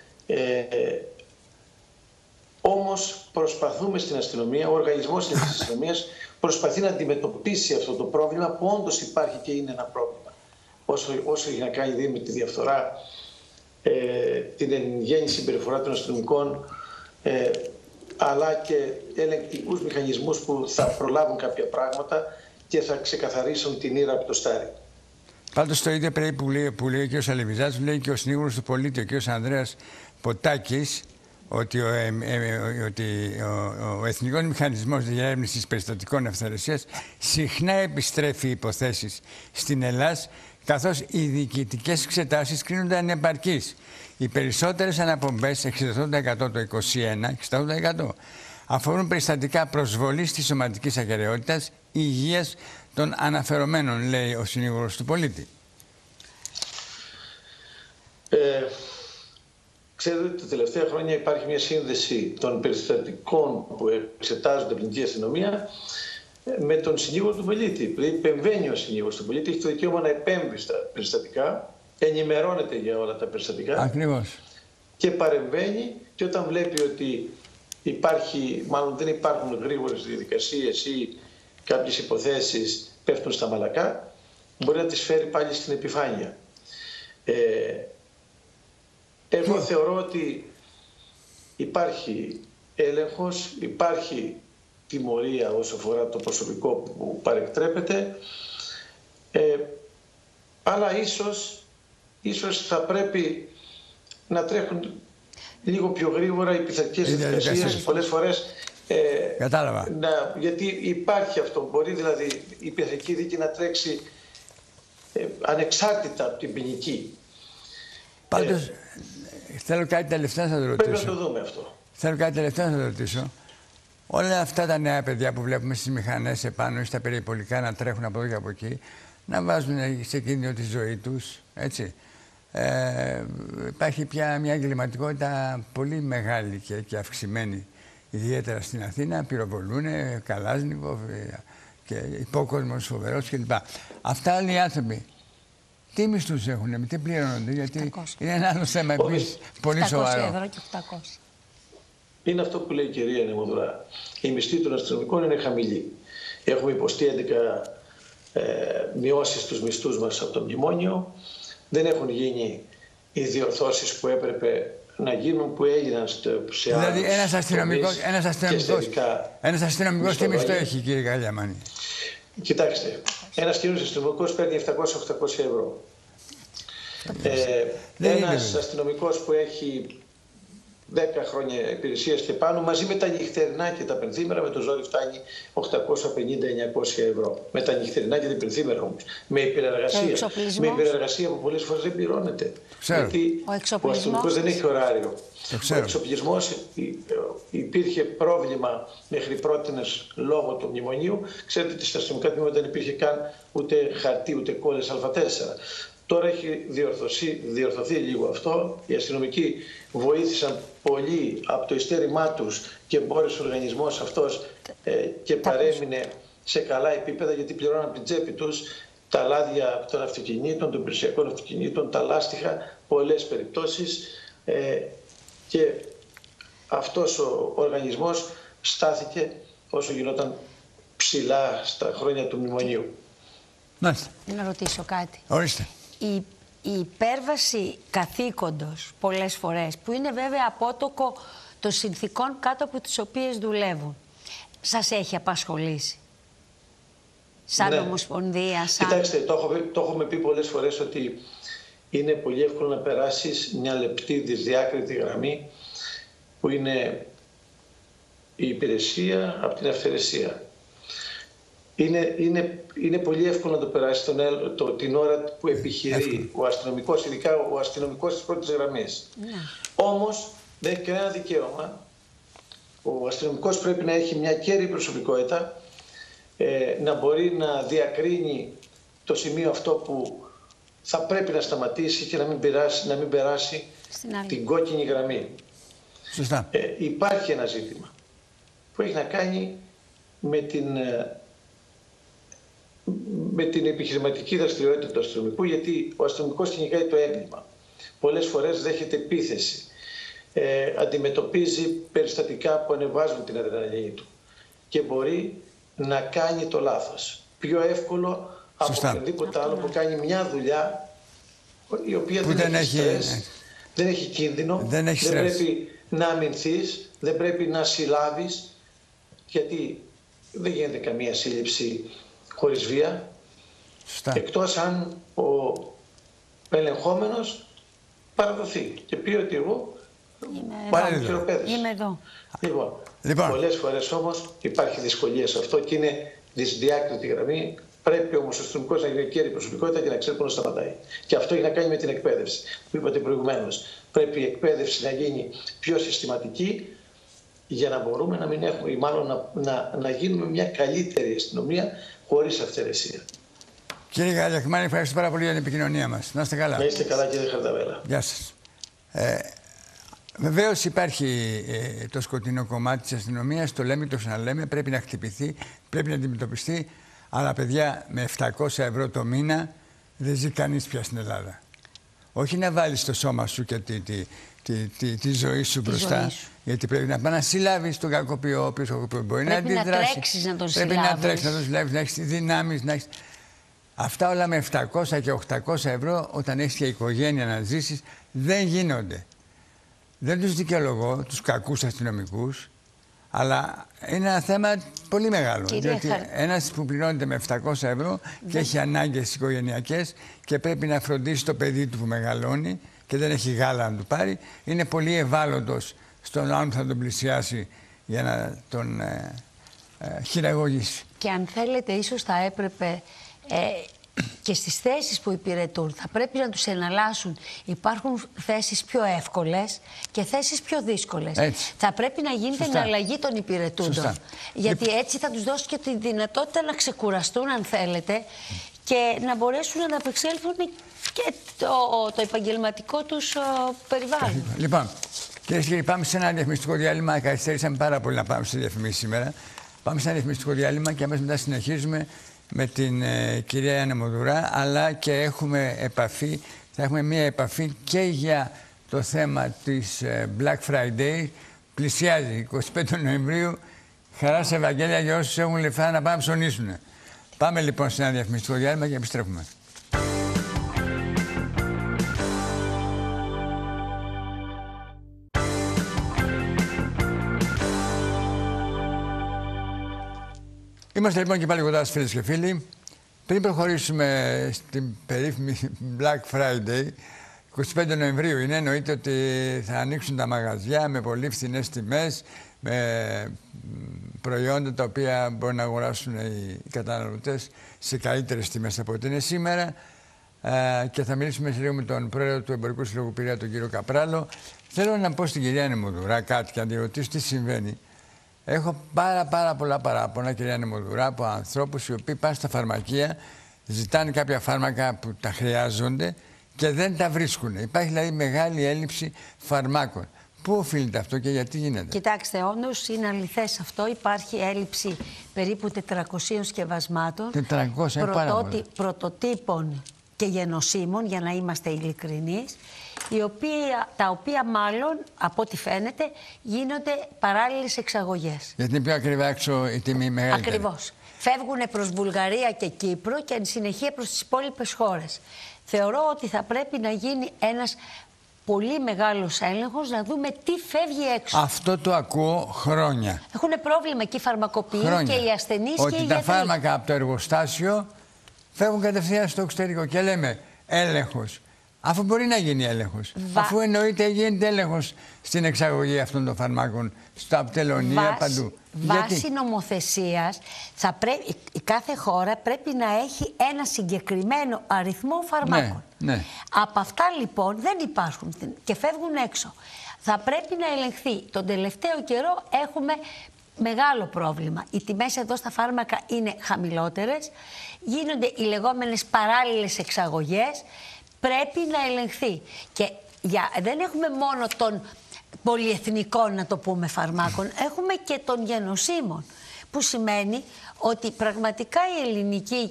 Όμως προσπαθούμε στην αστυνομία, ο οργανισμός της αστυνομίας προσπαθεί να αντιμετωπίσει αυτό το πρόβλημα που όντως υπάρχει και είναι ένα πρόβλημα. Όσο έχει να κάνει με τη διαφθορά, την εν γέννη συμπεριφορά των αστυνομικών, αλλά και ελεγκτικούς μηχανισμούς που θα προλάβουν κάποια πράγματα και θα ξεκαθαρίσουν την ήρα από το στάρι. Πάντως το ίδιο πρέπει που λέει ο κ. Αλεβιζάτος, λέει και ο συνήγορος του πολίτη, ο κ. Ανδρέας Ποτάκης, ότι ο Εθνικός Μηχανισμός Διερεύνησης Περιστατικών Αυθαιρεσίας συχνά επιστρέφει υποθέσεις στην Ελλάδα, καθώς οι διοικητικές εξετάσεις κρίνονται ανεπαρκείς. Οι περισσότερες αναπομπές, 68% το 21, 68%, αφορούν περιστατικά προσβολής της σωματικής ακεραιότητας, υγείας των αναφερομένων, λέει ο συνήγορος του πολίτη. Ξέρετε ότι τα τελευταία χρόνια υπάρχει μια σύνδεση των περιστατικών που εξετάζονται από την Εθνική Αστυνομία με τον συνήγορο του πολίτη. Δηλαδή, επεμβαίνει ο συνήγορος του πολίτη, έχει το δικαίωμα να επέμβει στα περιστατικά, ενημερώνεται για όλα τα περιστατικά. Ακριβώς. Και παρεμβαίνει, και όταν βλέπει ότι δεν υπάρχουν γρήγορες διαδικασίες ή κάποιες υποθέσεις πέφτουν στα μαλακά, μπορεί να τις φέρει πάλι στην επιφάνεια. Εγώ θεωρώ ότι υπάρχει έλεγχος, υπάρχει τιμωρία όσο αφορά το προσωπικό που παρεκτρέπεται, αλλά ίσως θα πρέπει να τρέχουν λίγο πιο γρήγορα οι πειθαρχικές διαδικασίες. Πολλές φορές κατάλαβα. Γιατί υπάρχει αυτό. Μπορεί δηλαδή η πειθαρχική δίκη να τρέξει ανεξάρτητα από την ποινική. Πάντως, θέλω κάτι τελευταίο να το ρωτήσω. Πρέπει να το δούμε αυτό. Θέλω κάτι τελευταίο να το ρωτήσω. Όλα αυτά τα νέα παιδιά που βλέπουμε στις μηχανές επάνω ή στα περιπολικά να τρέχουν από εδώ και από εκεί, να βάζουν σε κίνδυνο τη ζωή τους, έτσι. Υπάρχει πια μια εγκληματικότητα πολύ μεγάλη και αυξημένη, ιδιαίτερα στην Αθήνα. Πυροβολούν, Καλάζνικοφ και υπόκοσμος φοβερός κλπ. Αυτά όλοι οι άνθρωποι, τι μισθούς έχουν, τι πληρώνονται, γιατί 800. Είναι ένα άλλο θέμα επίσης πολύ σοβαρό. 800 ευρώ και 800. Είναι αυτό που λέει η κυρία Νεμοδουρά. Οι μισθοί των αστυνομικών είναι χαμηλοί. Έχουμε υποστεί 11 μειώσεις στους μισθούς μας από το μνημόνιο. Δεν έχουν γίνει οι διορθώσεις που έπρεπε να γίνουν, που έγιναν σε άλλους. Δηλαδή ένας αστυνομικός τι μισθό έχει, κύριε Καλιαμάνη? Κοιτάξτε, ένας κύριος αστυνομικός παίρνει 700-800 ευρώ. Ένας αστυνομικός που έχει 10 χρόνια υπηρεσίας και πάνω, μαζί με τα νυχτερινά και τα πενθήμερα, με το ζόρι φτάνει 850-900 ευρώ. Με τα νυχτερινά και τα πενθήμερα όμως. Με υπερεργασία. Με υπερεργασία που πολλές φορές δεν πληρώνεται. Γιατί ο αστυνομικός δεν έχει ωράριο. Ο εξοπλισμός, υπήρχε πρόβλημα μέχρι πρότινες λόγω του μνημονίου. Ξέρετε ότι στα αστυνομικά τμήματα δεν υπήρχε καν ούτε χαρτί ούτε κόλλες Α4. Τώρα έχει διορθωθεί λίγο αυτό. Οι αστυνομικοί βοήθησαν πολύ από το ειστέρημά τους και μπόρεσε ο οργανισμός αυτός και παρέμεινε σε καλά επίπεδα, γιατί πληρώναν από την τσέπη τους τα λάδια των αυτοκινήτων, των υπηρεσιακών αυτοκινήτων, τα λάστιχα, πολλές περιπτώσεις, και αυτός ο οργανισμός στάθηκε όσο γινόταν ψηλά στα χρόνια του μνημονίου. Μάλιστα. Να ρωτήσω κάτι. Ορίστε. Η υπέρβαση καθήκοντος πολλές φορές, που είναι βέβαια απότοκο των συνθήκων κάτω από τις οποίες δουλεύουν, σας έχει απασχολήσει σαν ομοσπονδία? Κοιτάξτε, το έχουμε πει πολλές φορές ότι είναι πολύ εύκολο να περάσεις μια λεπτή δυσδιάκριτη γραμμή που είναι η υπηρεσία από την αυθαιρεσία. Είναι πολύ εύκολο να το περάσει την ώρα που επιχειρεί ο αστυνομικός, ειδικά ο αστυνομικός της πρώτης γραμμής. Όμως δεν έχει κανένα δικαίωμα. Ο αστυνομικός πρέπει να έχει μια κέρια προσωπικότητα, να μπορεί να διακρίνει το σημείο αυτό που θα πρέπει να σταματήσει και να μην περάσει την κόκκινη γραμμή. Σωστά. Υπάρχει ένα ζήτημα που έχει να κάνει με την επιχειρηματική δραστηριότητα του αστυνομικού, γιατί ο αστυνομικός κυνηγάει το έγκλημα. Πολλές φορές δέχεται επίθεση, αντιμετωπίζει περιστατικά που ανεβάζουν την αδρεναλίνη του και μπορεί να κάνει το λάθος. Πιο εύκολο από οποιοδήποτε άλλο που κάνει μια δουλειά η οποία δεν έχει στρες, δεν έχει κίνδυνο, δεν πρέπει να αμυνθείς, δεν πρέπει να συλλάβεις, γιατί δεν γίνεται καμία σύλληψη χωρίς βία, εκτός αν ο ελεγχόμενος παραδοθεί και πει ότι εγώ πάρω χειροπέδες. Είμαι εδώ. Λοιπόν, πολλές φορές όμως υπάρχει δυσκολία σε αυτό και είναι δυσδιάκριτη γραμμή. Πρέπει όμως ο αστυνομικός να γίνει κέρια προσωπικότητα και να ξέρει πού να σταματάει. Και αυτό έχει να κάνει με την εκπαίδευση που είπατε προηγουμένως. Πρέπει η εκπαίδευση να γίνει πιο συστηματική για να μπορούμε να μην έχουμε, ή μάλλον να γίνουμε μια καλύτερη αστυνομία χωρίς αυθαιρεσία. Κύριε Καλιαμάνη, ευχαριστώ πάρα πολύ για την επικοινωνία μας. Να είστε καλά. Να είστε καλά, κύριε Χαρδαβέλα. Γεια σας. Βεβαίως υπάρχει το σκοτεινό κομμάτι της αστυνομίας, το λέμε, το ξαναλέμε, πρέπει να χτυπηθεί, πρέπει να αντιμετωπιστεί. Αλλά παιδιά, με 700 ευρώ το μήνα δεν ζει κανείς πια στην Ελλάδα. Όχι να βάλεις το σώμα σου και τη ζωή σου μπροστά. Γιατί πρέπει να πάει να συλλάβεις τον κακοποιό, ο οποίος μπορεί να αντιδράσει. Πρέπει να τρέξεις να τον συλλάβεις. Πρέπει να τρέξεις να τον συλλάβεις, να έχεις δυνάμεις, να έχεις... Αυτά όλα με 700 και 800 ευρώ, όταν έχεις και οικογένεια να ζήσεις, δεν γίνονται. Δεν τους δικαιολογώ, τους κακούς αστυνομικούς, αλλά είναι ένα θέμα πολύ μεγάλο. Διότι ένας που πληρώνεται με 700 ευρώ και έχει ανάγκες οικογενειακές και πρέπει να φροντίσει το παιδί του που μεγαλώνει και δεν έχει γάλα να του πάρει, είναι πολύ ευάλωτος στον άλλον που θα τον πλησιάσει για να τον χειραγωγήσει. Και αν θέλετε, ίσως θα έπρεπε και στις θέσεις που υπηρετούν θα πρέπει να τους εναλλάσσουν. Υπάρχουν θέσεις πιο εύκολες και θέσεις πιο δύσκολες. Έτσι. Θα πρέπει να γίνεται εναλλαγή των υπηρετούντων. Σωστά. Γιατί έτσι θα τους δώσει και τη δυνατότητα να ξεκουραστούν, αν θέλετε, και να μπορέσουν να απεξέλθουν και το επαγγελματικό τους περιβάλλον. Λοιπόν, κυρίες και κύριοι, πάμε σε ένα διαφημιστικό διάλειμμα. Καθυστερήσαμε πάρα πολύ να πάμε σε διαφημίσεις σήμερα. Πάμε σε ένα διαφημιστικό διάλειμμα και αμέσως μετά συνεχίζουμε με την κυρία Ιάννα Μοδουρά, αλλά και θα έχουμε μία επαφή και για το θέμα της Black Friday. Πλησιάζει 25 Νοεμβρίου, χαρά σε Ευαγγέλια για όσους έχουν λεφτά να πάνε ψωνίσουν. Πάμε λοιπόν σε ένα διαφημιστικό διάλειμμα και επιστρέφουμε. Είμαστε λοιπόν και πάλι κοντά σας, φίλες και φίλοι. Πριν προχωρήσουμε στην περίφημη Black Friday, 25 Νοεμβρίου είναι, εννοείται ότι θα ανοίξουν τα μαγαζιά με πολύ φθηνές τιμές, με προϊόντα τα οποία μπορούν να αγοράσουν οι καταναλωτές σε καλύτερες τιμές από ό,τι είναι σήμερα. Και θα μιλήσουμε σε λίγο με τον πρόεδρο του Εμπορικού Συλλόγου Πειραιά, τον κύριο Καπράλο. Θέλω να πω στην κυρία Νεμοδουρά κάτι και να τη ρωτήσω τι συμβαίνει. Έχω πάρα πολλά παράπονα, κυρία Νεμοδουρά, από ανθρώπους οι οποίοι πάνε στα φαρμακεία, ζητάνε κάποια φάρμακα που τα χρειάζονται και δεν τα βρίσκουν. Υπάρχει δηλαδή μεγάλη έλλειψη φαρμάκων. Πού οφείλεται αυτό και γιατί γίνεται? Κοιτάξτε, όντως είναι αληθές αυτό. Υπάρχει έλλειψη περίπου 400 σκευασμάτων, 400, πρωτοτύπων και γενοσύμων, για να είμαστε ειλικρινείς, τα οποία μάλλον, από ό,τι φαίνεται, γίνονται παράλληλες εξαγωγές. Γιατί είναι πιο ακριβά έξω η τιμή μεγαλύτερη. Ακριβώς. Φεύγουν προς Βουλγαρία και Κύπρο και εν συνεχεία προς τις υπόλοιπες χώρες. Θεωρώ ότι θα πρέπει να γίνει ένας πολύ μεγάλος έλεγχος, να δούμε τι φεύγει έξω. Αυτό το ακούω χρόνια. Έχουν πρόβλημα και οι φαρμακοποιοί και οι ασθενείς και οι γιατροί. Ότι τα φάρμακα από το εργοστάσιο φεύγουν κατευθείαν στο εξωτερικό και λέμε έλεγχος. Αφού μπορεί να γίνει έλεγχος. Αφού εννοείται γίνεται έλεγχος στην εξαγωγή αυτών των φαρμάκων, στα τελωνία, παντού. Βάσει νομοθεσίας, η κάθε χώρα πρέπει να έχει ένα συγκεκριμένο αριθμό φαρμάκων. Ναι. Από αυτά λοιπόν δεν υπάρχουν και φεύγουν έξω. Θα πρέπει να ελεγχθεί. Τον τελευταίο καιρό έχουμε μεγάλο πρόβλημα. Οι τιμές εδώ στα φάρμακα είναι χαμηλότερες. Γίνονται οι λεγόμενες παράλληλες εξαγωγές. Πρέπει να ελεγχθεί. Και δεν έχουμε μόνο των πολυεθνικών, να το πούμε, φαρμάκων. Έχουμε και των γενοσύμων. Που σημαίνει ότι πραγματικά η ελληνική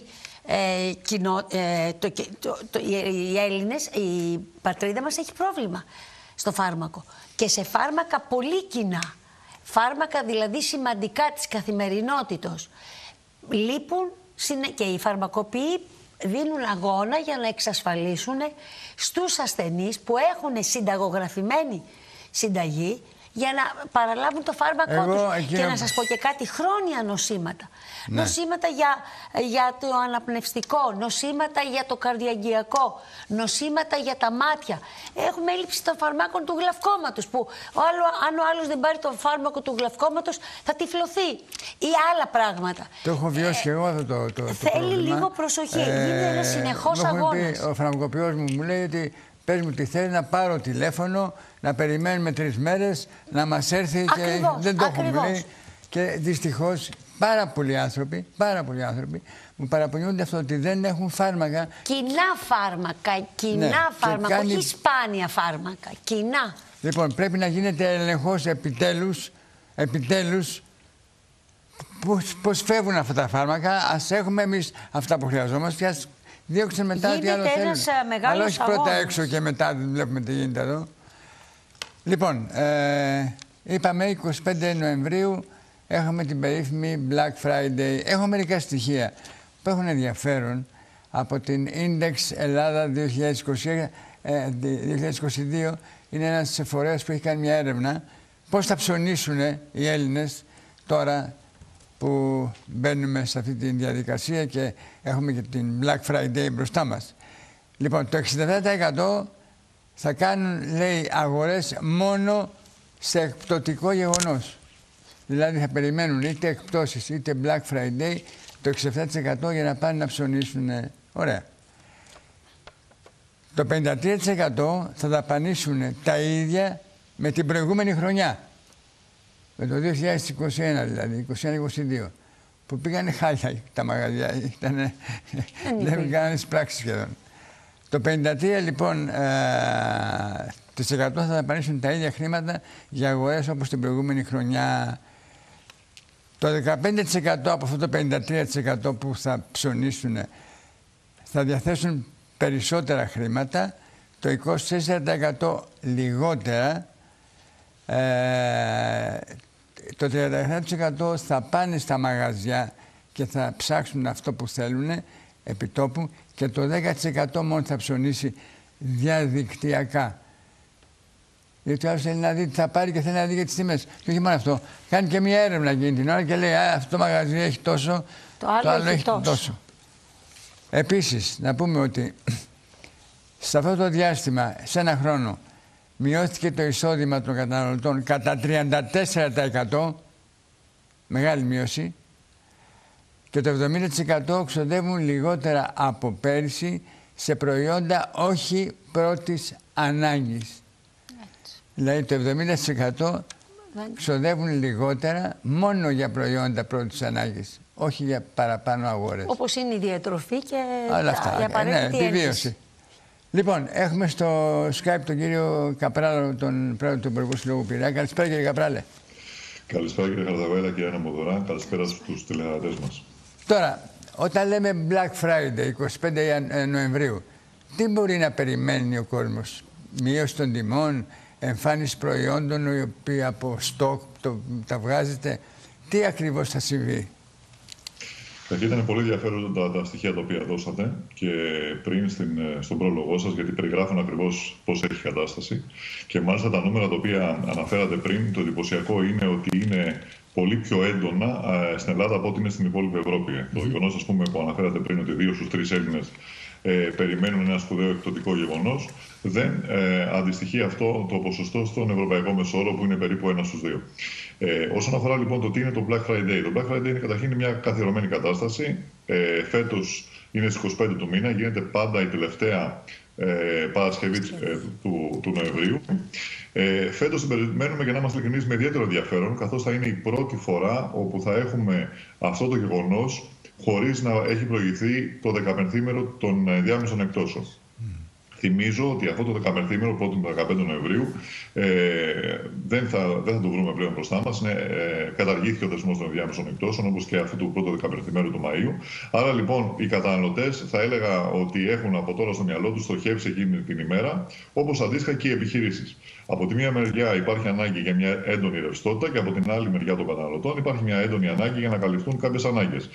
οι Έλληνες, η πατρίδα μας έχει πρόβλημα στο φάρμακο. Και σε φάρμακα πολύ κοινά. Φάρμακα δηλαδή σημαντικά της καθημερινότητος. Λείπουν και οι φαρμακοποιοί δίνουν αγώνα για να εξασφαλίσουν στους ασθενείς που έχουν συνταγογραφημένη συνταγή για να παραλάβουν το φάρμακό τους. Και να σας πω και κάτι, χρόνια νοσήματα. Ναι. Νοσήματα για το αναπνευστικό, νοσήματα για το καρδιαγγειακό, νοσήματα για τα μάτια. Έχουμε έλλειψη των φαρμάκων του γλαυκόματος, που αν ο άλλος δεν πάρει το φάρμακο του γλαυκόματος θα τυφλωθεί. Ή άλλα πράγματα. Το έχω βιώσει και εγώ αυτό το θέλει πρόβλημα. Λίγο προσοχή. Είναι ένας συνεχώς αγώνας. Ο φαρμακοποιός μου λέει ότι πες μου τι θέλει, να πάρω τηλέφωνο, να περιμένουμε 3 μέρες, να μας έρθει και δεν το έχουμε λέει. Και δυστυχώς πάρα πολλοί άνθρωποι μου παραπονιούνται αυτό, ότι δεν έχουν φάρμακα. Κοινά φάρμακα, όχι σπάνια φάρμακα, κοινά. Λοιπόν, πρέπει να γίνεται έλεγχος επιτέλους πώς φεύγουν αυτά τα φάρμακα. Ας έχουμε εμείς αυτά που χρειαζόμαστε και ας διώξτε μετά τι άλλο θέλουν. Αλλά όχι πρώτα έξω και μετά βλέπουμε τι γίνεται εδώ. Λοιπόν, είπαμε 25 Νοεμβρίου έχουμε την περίφημη Black Friday. Έχω μερικά στοιχεία που έχουν ενδιαφέρον από την Index Ελλάδα 2022. είναι ένας φορέας που έχει κάνει μια έρευνα πώς θα ψωνίσουν οι Έλληνες τώρα που μπαίνουμε σε αυτή τη διαδικασία και έχουμε και την Black Friday μπροστά μας. Λοιπόν, το 67% θα κάνουν, λέει, αγορές μόνο σε εκπτωτικό γεγονός. Δηλαδή θα περιμένουν είτε εκπτώσεις είτε Black Friday το 67% για να πάνε να ψωνίσουν. Ωραία. Το 53% θα δαπανίσουν τα ίδια με την προηγούμενη χρονιά. Με το 2021 δηλαδή, 2021-2022. Που πήγανε χάλια τα μαγαζιά, δεν κάνανε πράξεις σχεδόν. Το 53% λοιπόν θα δαπανίσουν τα ίδια χρήματα για αγορές όπως την προηγούμενη χρονιά. Το 15% από αυτό το 53% που θα ψωνίσουν θα διαθέσουν περισσότερα χρήματα, το 24% λιγότερα, το 37% θα πάνε στα μαγαζιά και θα ψάξουν αυτό που θέλουν επί τόπου και το 10% μόνο θα ψωνίσει διαδικτυακά. Γιατί ο άλλος θέλει να δει τι θα πάρει και θέλει να δει και τις τιμές. Και όχι μόνο αυτό, κάνει και μια έρευνα εκείνη την ώρα και λέει αυτό το μαγαζί έχει τόσο, το άλλο έχει τόσο. Επίσης, να πούμε ότι σε αυτό το διάστημα, σε ένα χρόνο, μειώθηκε το εισόδημα των καταναλωτών κατά 34%, μεγάλη μείωση, και το 70% ξοδεύουν λιγότερα από πέρυσι σε προϊόντα όχι πρώτης ανάγκης. Δηλαδή το 70% ξοδεύουν λιγότερα μόνο για προϊόντα πρώτης ανάγκης, όχι για παραπάνω αγορές. Όπως είναι η διατροφή και η απαραίτητη επιβίωση. Λοιπόν, έχουμε στο Skype τον κύριο Καπράλο, τον πρόεδρο του Υπουργικού Συλλόγου Πειραιά. Καλησπέρα κύριε Καπράλε. Καλησπέρα κύριε Χαρδαβέλα και Άννα Μοδωρά. Καλησπέρα στους τηλεθεατές μας. Τώρα, όταν λέμε Black Friday, 25 Νοεμβρίου, τι μπορεί να περιμένει ο κόσμος? Μείωση των τιμών, εμφάνιση προϊόντων οι οποίοι από στόκ τα βγάζετε. Τι ακριβώς θα συμβεί? Ήταν πολύ ενδιαφέροντα τα στοιχεία τα οποία δώσατε και πριν στον πρόλογό σας, γιατί περιγράφουν ακριβώς πώς έχει κατάσταση. Και μάλιστα τα νούμερα τα οποία αναφέρατε πριν, το εντυπωσιακό είναι ότι είναι πολύ πιο έντονα στην Ελλάδα από ό,τι είναι στην υπόλοιπη Ευρώπη. Το γεγονός, ας πούμε, που αναφέρατε πριν, ότι 2 στους 3 Έλληνες περιμένουν ένα σπουδαίο εκπτωτικό γεγονός, δεν αντιστοιχεί αυτό το ποσοστό στον ευρωπαϊκό μεσόωρο που είναι περίπου 1 στους 2. Όσον αφορά λοιπόν το τι είναι το Black Friday, το Black Friday είναι καταρχήν μια καθιερωμένη κατάσταση. Φέτος είναι στις 25 του μήνα, γίνεται πάντα η τελευταία Παρασκευή του Νοεμβρίου. Φέτος την περιμένουμε, για να είμαστε ειλικρινείς, με ιδιαίτερο ενδιαφέρον, καθώς θα είναι η πρώτη φορά όπου θα έχουμε αυτό το γεγονός χωρίς να έχει προηγηθεί το 15ήμερο των ενδιάμεσων εκτόσεων. Θυμίζω ότι αυτό το 15ήμερο, πρώτο με 15 Νοεμβρίου, δεν θα το βρούμε πλέον μπροστά μας. Καταργήθηκε ο δεσμός των ενδιάμεσων εκτόσεων, όπως και αυτό το πρώτο 15ήμερο του Μαΐου. Άρα λοιπόν οι καταναλωτές θα έλεγα ότι έχουν από τώρα στο μυαλό τους στοχεύσει εκείνη την ημέρα, όπως αντίστοιχα και οι επιχειρήσεις. Από τη μία μεριά υπάρχει ανάγκη για μια έντονη ρευστότητα και από την άλλη μεριά των καταναλωτών υπάρχει μια έντονη ανάγκη για να καλυφθούν κάποιες ανάγκες.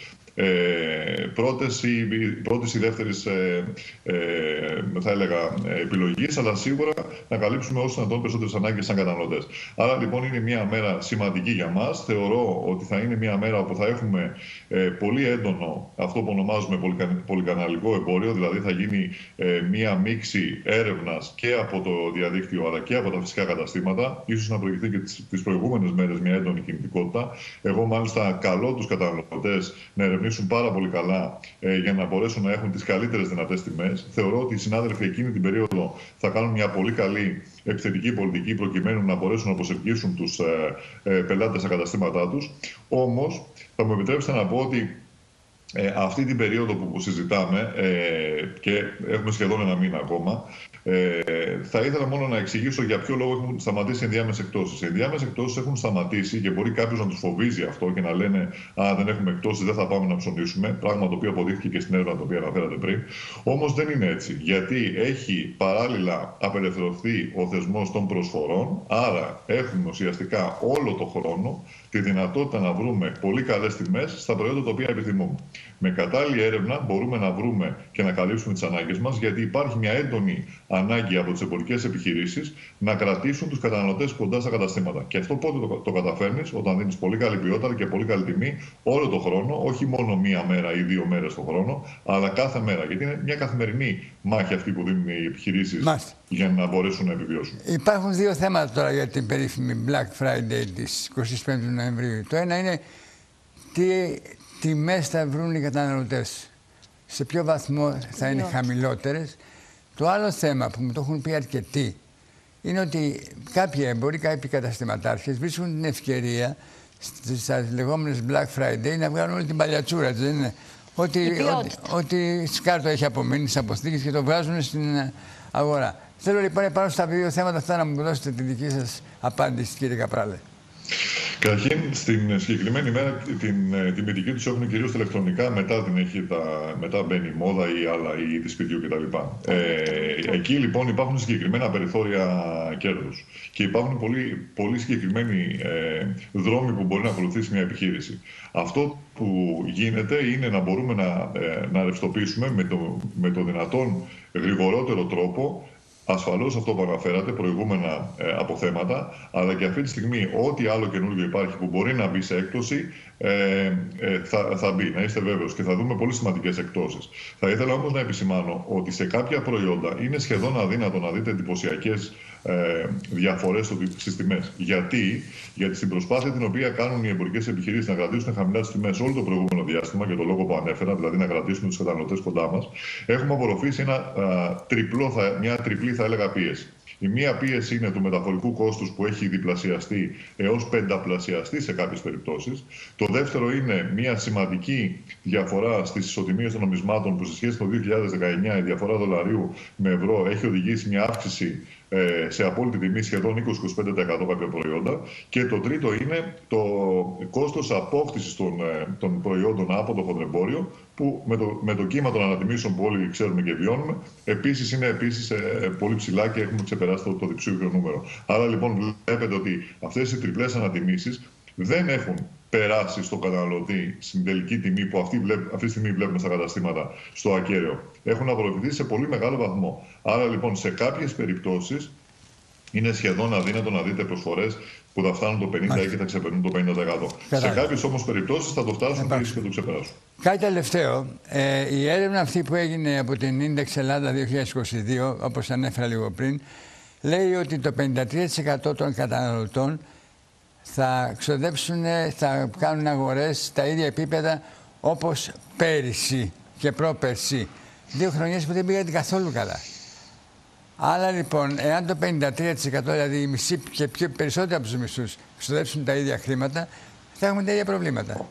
Πρώτης ή δεύτερης θα έλεγα επιλογής, αλλά σίγουρα να καλύψουμε όσο δυνατόν περισσότερες ανάγκες σαν καταναλωτές. Άρα λοιπόν είναι μια μέρα σημαντική για μας. Θεωρώ ότι θα είναι μια μέρα όπου θα έχουμε πολύ έντονο αυτό που ονομάζουμε πολυκαναλικό εμπόριο, δηλαδή θα γίνει μια μίξη έρευνας και από το διαδίκτυο αλλά και από τα φυσικά καταστήματα, ίσως να προηγηθεί και τις προηγούμενες μέρες μια έντονη κινητικότητα. Εγώ μάλιστα καλώ τους καταναλωτές να ερευνήσουν πάρα πολύ καλά για να μπορέσουν να έχουν τις καλύτερες δυνατές τιμές. Θεωρώ ότι οι συνάδελφοι εκείνη την περίοδο θα κάνουν μια πολύ καλή επιθετική πολιτική προκειμένου να μπορέσουν να προσελκύσουν τους πελάτες στα καταστήματά τους. Όμως, θα μου επιτρέψετε να πω ότι αυτή την περίοδο που συζητάμε και έχουμε σχεδόν ένα μήνα ακόμα, θα ήθελα μόνο να εξηγήσω για ποιο λόγο έχουν σταματήσει οι ενδιάμεσες εκτόσεις. Οι ενδιάμεσες εκτόσεις έχουν σταματήσει και μπορεί κάποιος να τους φοβίζει αυτό και να λένε «Α, δεν έχουμε εκτόσεις, δεν θα πάμε να ψωνίσουμε», πράγμα το οποίο αποδείχθηκε και στην έρευνα το οποίο αναφέρατε πριν. Όμως δεν είναι έτσι, γιατί έχει παράλληλα απελευθερωθεί ο θεσμός των προσφορών, άρα έχουμε ουσιαστικά όλο το χρόνο τη δυνατότητα να βρούμε πολύ καλές τιμές στα προϊόντα τα οποία επιθυμούμε. Με κατάλληλη έρευνα μπορούμε να βρούμε και να καλύψουμε τις ανάγκες μας, γιατί υπάρχει μια έντονη ανάγκη από τις εμπορικές επιχειρήσεις να κρατήσουν τους καταναλωτές κοντά στα καταστήματα. Και αυτό πότε το καταφέρνεις? Όταν δίνεις πολύ καλή ποιότητα και πολύ καλή τιμή όλο τον χρόνο, όχι μόνο μία μέρα ή 2 μέρες τον χρόνο, αλλά κάθε μέρα. Γιατί είναι μια καθημερινή μάχη αυτή που δίνουν οι επιχειρήσεις για να μπορέσουν να επιβιώσουν. Υπάρχουν 2 θέματα τώρα για την περίφημη Black Friday της 25 Νοεμβρίου. Το ένα είναι τι τιμές θα βρουν οι καταναλωτές, σε ποιο βαθμό θα είναι χαμηλότερες. Το άλλο θέμα που μου το έχουν πει αρκετοί είναι ότι κάποιοι έμποροι, κάποιοι καταστηματάρχες βρίσκουν την ευκαιρία στις λεγόμενες Black Friday να βγάλουν όλη την παλιατσούρα, δεν είναι? Ότι σκάρτο έχει απομείνει στις αποθήκες και το βγάζουν στην αγορά. Θέλω λοιπόν πάνω στα 2 θέματα αυτά να μου δώσετε τη δική σας απάντηση, κύριε Καπράλε. Καταρχήν, στην συγκεκριμένη ημέρα την τιμητική τους έχουν κυρίως τα ηλεκτρονικά, μετά μπαίνει η μόδα ή άλλα ή τη σπιτιού κτλ. Εκεί λοιπόν υπάρχουν συγκεκριμένα περιθώρια κέρδους και υπάρχουν πολύ συγκεκριμένοι δρόμοι που μπορεί να ακολουθήσει μια επιχείρηση. Αυτό που γίνεται είναι να μπορούμε να ρευστοποιήσουμε με το δυνατόν γρηγορότερο τρόπο. Ασφαλώς αυτό που αναφέρατε, προηγούμενα αποθέματα, αλλά και αυτή τη στιγμή ό,τι άλλο καινούργιο υπάρχει που μπορεί να μπει σε έκπτωση θα μπει, να είστε βέβαιος, και θα δούμε πολύ σημαντικές εκπτώσεις. Θα ήθελα όμως να επισημάνω ότι σε κάποια προϊόντα είναι σχεδόν αδύνατο να δείτε εντυπωσιακές διαφορές στις τιμές. Γιατί στην προσπάθεια την οποία κάνουν οι εμπορικές επιχειρήσεις να κρατήσουν χαμηλά τις τιμές όλο το προηγούμενο διάστημα, για το λόγο που ανέφερα, δηλαδή να κρατήσουμε τους καταναλωτές κοντά μας, έχουμε απορροφήσει μια τριπλή, θα έλεγα, πίεση. Η μία πίεση είναι του μεταφορικού κόστους που έχει διπλασιαστεί έως 5πλασιαστεί σε κάποιες περιπτώσεις. Το δεύτερο είναι μια σημαντική διαφορά στις ισοτιμίες των νομισμάτων που σε σχέση με το 2019 η διαφορά δολαρίου με ευρώ έχει οδηγήσει μια αύξηση σε απόλυτη τιμή σχεδόν 20-25% κάποια προϊόντα. Και το τρίτο είναι το κόστος απόκτησης των προϊόντων από το χοντρεμπόριο, που με το κύμα των ανατιμήσεων που όλοι ξέρουμε και βιώνουμε, επίσης είναι πολύ ψηλά και έχουμε ξεπεράσει το διψήφιο νούμερο. Άρα λοιπόν βλέπετε ότι αυτές οι τριπλές ανατιμήσεις δεν έχουν περάσει στο καταναλωτή στην τελική τιμή που αυτή τη στιγμή βλέπουμε στα καταστήματα στο ακέραιο. Έχουν απορροφηθεί σε πολύ μεγάλο βαθμό. Άρα λοιπόν σε κάποιες περιπτώσεις είναι σχεδόν αδύνατο να δείτε προσφορές που θα φτάνουν το 50% και θα ξεπερνούν το 50%. Σε κάποιες όμως περιπτώσεις θα το φτάσουν και θα το ξεπεράσουν. Κάτι τελευταίο. Η έρευνα αυτή που έγινε από την Index Ελλάδα 2022, όπως ανέφερα λίγο πριν, λέει ότι το 53% των καταναλωτών θα ξοδέψουν, θα κάνουν αγορές στα ίδια επίπεδα όπως πέρυσι και πρόπερσι. 2 χρονιές που δεν πήγαν καθόλου καλά. Άρα λοιπόν, εάν το 53%, δηλαδή οι μισοί και πιο περισσότεροι από τους μισούς, ξοδέψουν τα ίδια χρήματα, θα έχουμε τα ίδια προβλήματα.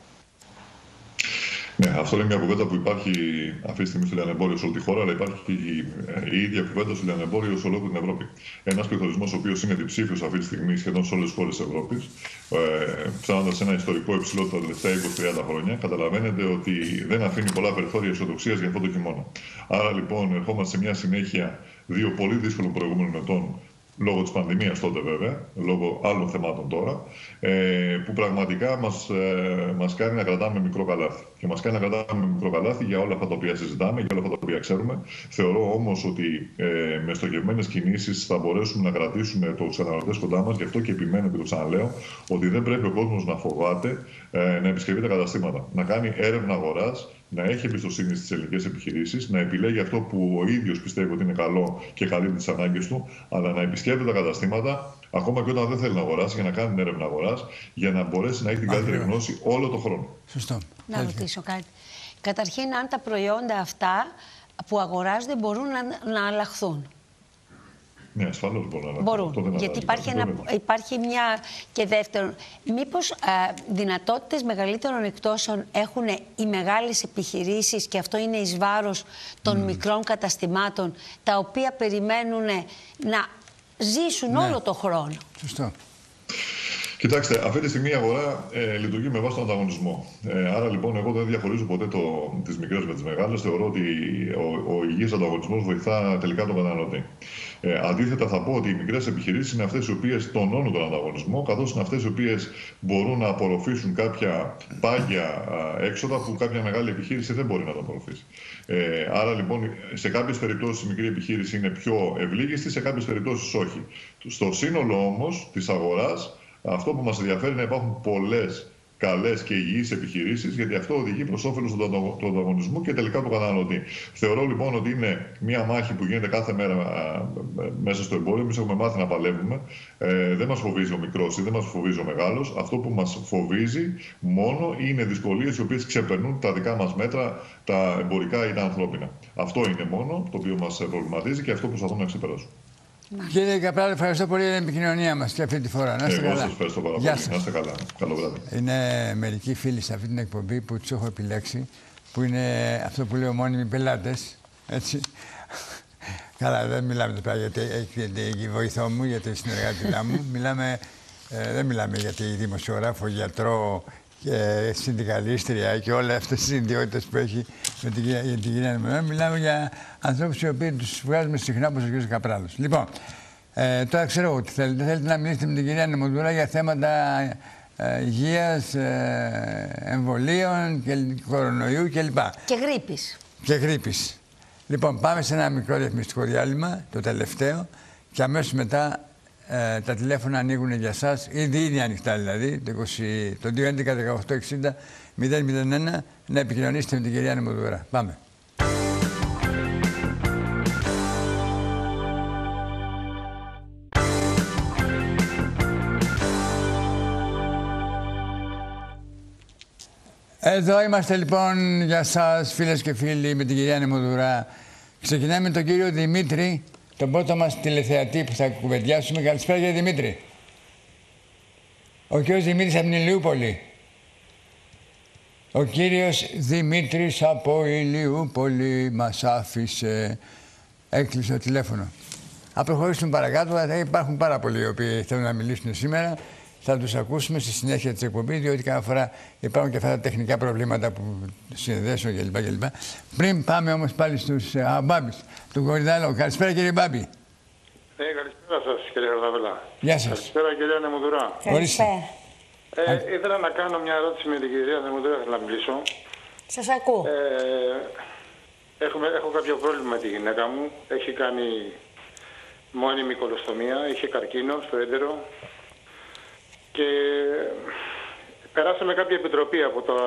Ναι, αυτό είναι μια κουβέντα που υπάρχει αυτή τη στιγμή στο λιανεμπόριο σε όλη τη χώρα, αλλά υπάρχει η ίδια κουβέντα στο λιανεμπόριο σε ολόκληρη την Ευρώπη. Ένας πληθωρισμός ο οποίος είναι διψήφιος αυτή τη στιγμή σχεδόν σε όλες τις χώρες της Ευρώπης, φτάνοντας ένα ιστορικό υψηλό τα τελευταία 20-30 χρόνια, καταλαβαίνετε ότι δεν αφήνει πολλά περιθώρια αισιοδοξίας για αυτό το χειμώνα. Άρα λοιπόν, ερχόμαστε σε μια συνέχεια 2 πολύ δύσκολων προηγούμενων ετών, λόγω της πανδημίας τότε βέβαια, λόγω άλλων θεμάτων τώρα, που πραγματικά μας κάνει να κρατάμε μικρό καλάθι. Και μας κάνει να κρατάμε μικρό καλάθι για όλα αυτά τα οποία συζητάμε, για όλα αυτά τα οποία ξέρουμε. Θεωρώ όμως ότι με στοχευμένες κινήσεις θα μπορέσουμε να κρατήσουμε τους καταναλωτές κοντά μας. Γι' αυτό και επιμένω και το ξαναλέω ότι δεν πρέπει ο κόσμος να φοβάται να επισκεφτεί τα καταστήματα, να κάνει έρευνα αγοράς, να έχει εμπιστοσύνη στις ελληνικές επιχειρήσεις, να επιλέγει αυτό που ο ίδιος πιστεύει ότι είναι καλό και καλύπτει τις ανάγκες του, αλλά να επισκέπτεται τα καταστήματα, ακόμα και όταν δεν θέλει να αγοράσει, για να κάνει την έρευνα αγοράς, για να μπορέσει να έχει την καλύτερη γνώση όλο τον χρόνο. Σωστό. Να ρωτήσω κάτι. Καταρχήν, αν τα προϊόντα αυτά που αγοράζονται μπορούν να αλλάχθουν. Ναι, ασφαλώς μπορούν. Γιατί υπάρχει μια. Και δεύτερον, μήπως δυνατότητες μεγαλύτερων εκπτώσεων έχουν οι μεγάλες επιχειρήσεις και αυτό είναι εις βάρος των μικρών καταστημάτων, τα οποία περιμένουν να ζήσουν όλο το χρόνο. Σωστό. Κοιτάξτε, αυτή τη στιγμή η αγορά λειτουργεί με βάση τον ανταγωνισμό. Άρα λοιπόν, εγώ δεν διαχωρίζω ποτέ τις μικρές με τις μεγάλες. Θεωρώ ότι ο υγιής ανταγωνισμός βοηθά τελικά τον καταναλωτή. Αντίθετα, θα πω ότι οι μικρές επιχειρήσεις είναι αυτές οι οποίες τονώνουν τον ανταγωνισμό, καθώς είναι αυτές οι οποίες μπορούν να απορροφήσουν κάποια πάγια έξοδα που κάποια μεγάλη επιχείρηση δεν μπορεί να τα απορροφήσει. Άρα λοιπόν, σε κάποιες περιπτώσεις η μικρή επιχείρηση είναι πιο ευλίγιστη, σε κάποιες περιπτώσεις όχι. Στο σύνολο όμως της αγοράς, αυτό που μας ενδιαφέρει είναι να υπάρχουν πολλές καλές και υγιείς επιχειρήσεις, γιατί αυτό οδηγεί προς όφελος του ανταγωνισμού και τελικά του καταναλωτή. Θεωρώ λοιπόν ότι είναι μια μάχη που γίνεται κάθε μέρα μέσα στο εμπόριο. Εμείς έχουμε μάθει να παλεύουμε. Δεν μας φοβίζει ο μικρός ή δεν μας φοβίζει ο μεγάλος. Αυτό που μας φοβίζει μόνο είναι δυσκολίες οι οποίες ξεπερνούν τα δικά μας μέτρα, τα εμπορικά ή τα ανθρώπινα. Αυτό είναι μόνο το οποίο μας προβληματίζει και αυτό που προσπαθούμε να ξεπεράσουμε. Κύριε Καπράλη, ευχαριστώ πολύ για την επικοινωνία μας και αυτή τη φορά. Να είστε καλά. Εγώ σας ευχαριστώ πάρα πολύ. Να είστε καλά. Καλό βράδυ. Είναι μερικοί φίλοι σε αυτή την εκπομπή που τους έχω επιλέξει, που είναι αυτό που λέω μόνιμοι πελάτες. Έτσι. Καλά, δεν μιλάμε τώρα για τη βοηθό μου, για τη συνεργάτητά μου. Δεν μιλάμε για τη δημοσιογράφο, γιατρό και συνδικαλίστρια και όλες αυτές τις ιδιότητες που έχει με την κυρία Νεμοδουρά. Μιλάμε για ανθρώπους οι οποίοι τους βγάζουμε συχνά όπως ο κ. Καπράλος. Λοιπόν, τώρα ξέρω εγώ τι θέλετε. Θέλετε να μιλήσετε με την κυρία Νεμοδουρά για θέματα υγείας, εμβολίων, κορονοϊού κλπ. Και γρίπης. Λοιπόν, πάμε σε ένα μικρό διαφημιστικό διάλειμμα, το τελευταίο, και αμέσως μετά τα τηλέφωνα ανοίγουν για σας, ήδη ανοιχτά δηλαδή, το 211-1860-001, να επικοινωνήσετε με την κυρία Νεμοδουρά. Πάμε. Εδώ είμαστε λοιπόν για σας, φίλες και φίλοι, με την κυρία Νεμοδουρά. Ξεκινάμε με τον κύριο Δημήτρη, τον πρώτο μας τηλεθεατή που θα κουβεντιάσουμε. Καλησπέρα, κύριε Δημήτρη. Ο κύριος Δημήτρης από την Ηλιούπολη. Ο κύριος Δημήτρης από Ηλιούπολη μας άφησε. Έκλεισε το τηλέφωνο. Θα προχωρήσουμε παρακάτω. Υπάρχουν πάρα πολλοί οι οποίοι θέλουν να μιλήσουν σήμερα. Θα τους ακούσουμε στη συνέχεια της εκπομπής, διότι κάθε φορά υπάρχουν και αυτά τα τεχνικά προβλήματα που συνδέσουν κλπ. Πριν πάμε όμως πάλι στους Μπάμπης, του Κορυδάλου. Καλησπέρα, κύριε Μπάμπη. Καλησπέρα σας, κύριε Ροδαβέλα. Γεια σας. Καλησπέρα, κυρία Νεμοδουρά. Καλησπέρα. Ήθελα να κάνω μια ερώτηση με την κυρία Νεμοδουρά, θέλω να μιλήσω. Σας ακούω. Έχω κάποιο πρόβλημα με τη γυναίκα μου. Έχει κάνει μόνιμη κολοστομία, είχε καρκίνο στο έντερο. Και περάσαμε κάποια επιτροπή από το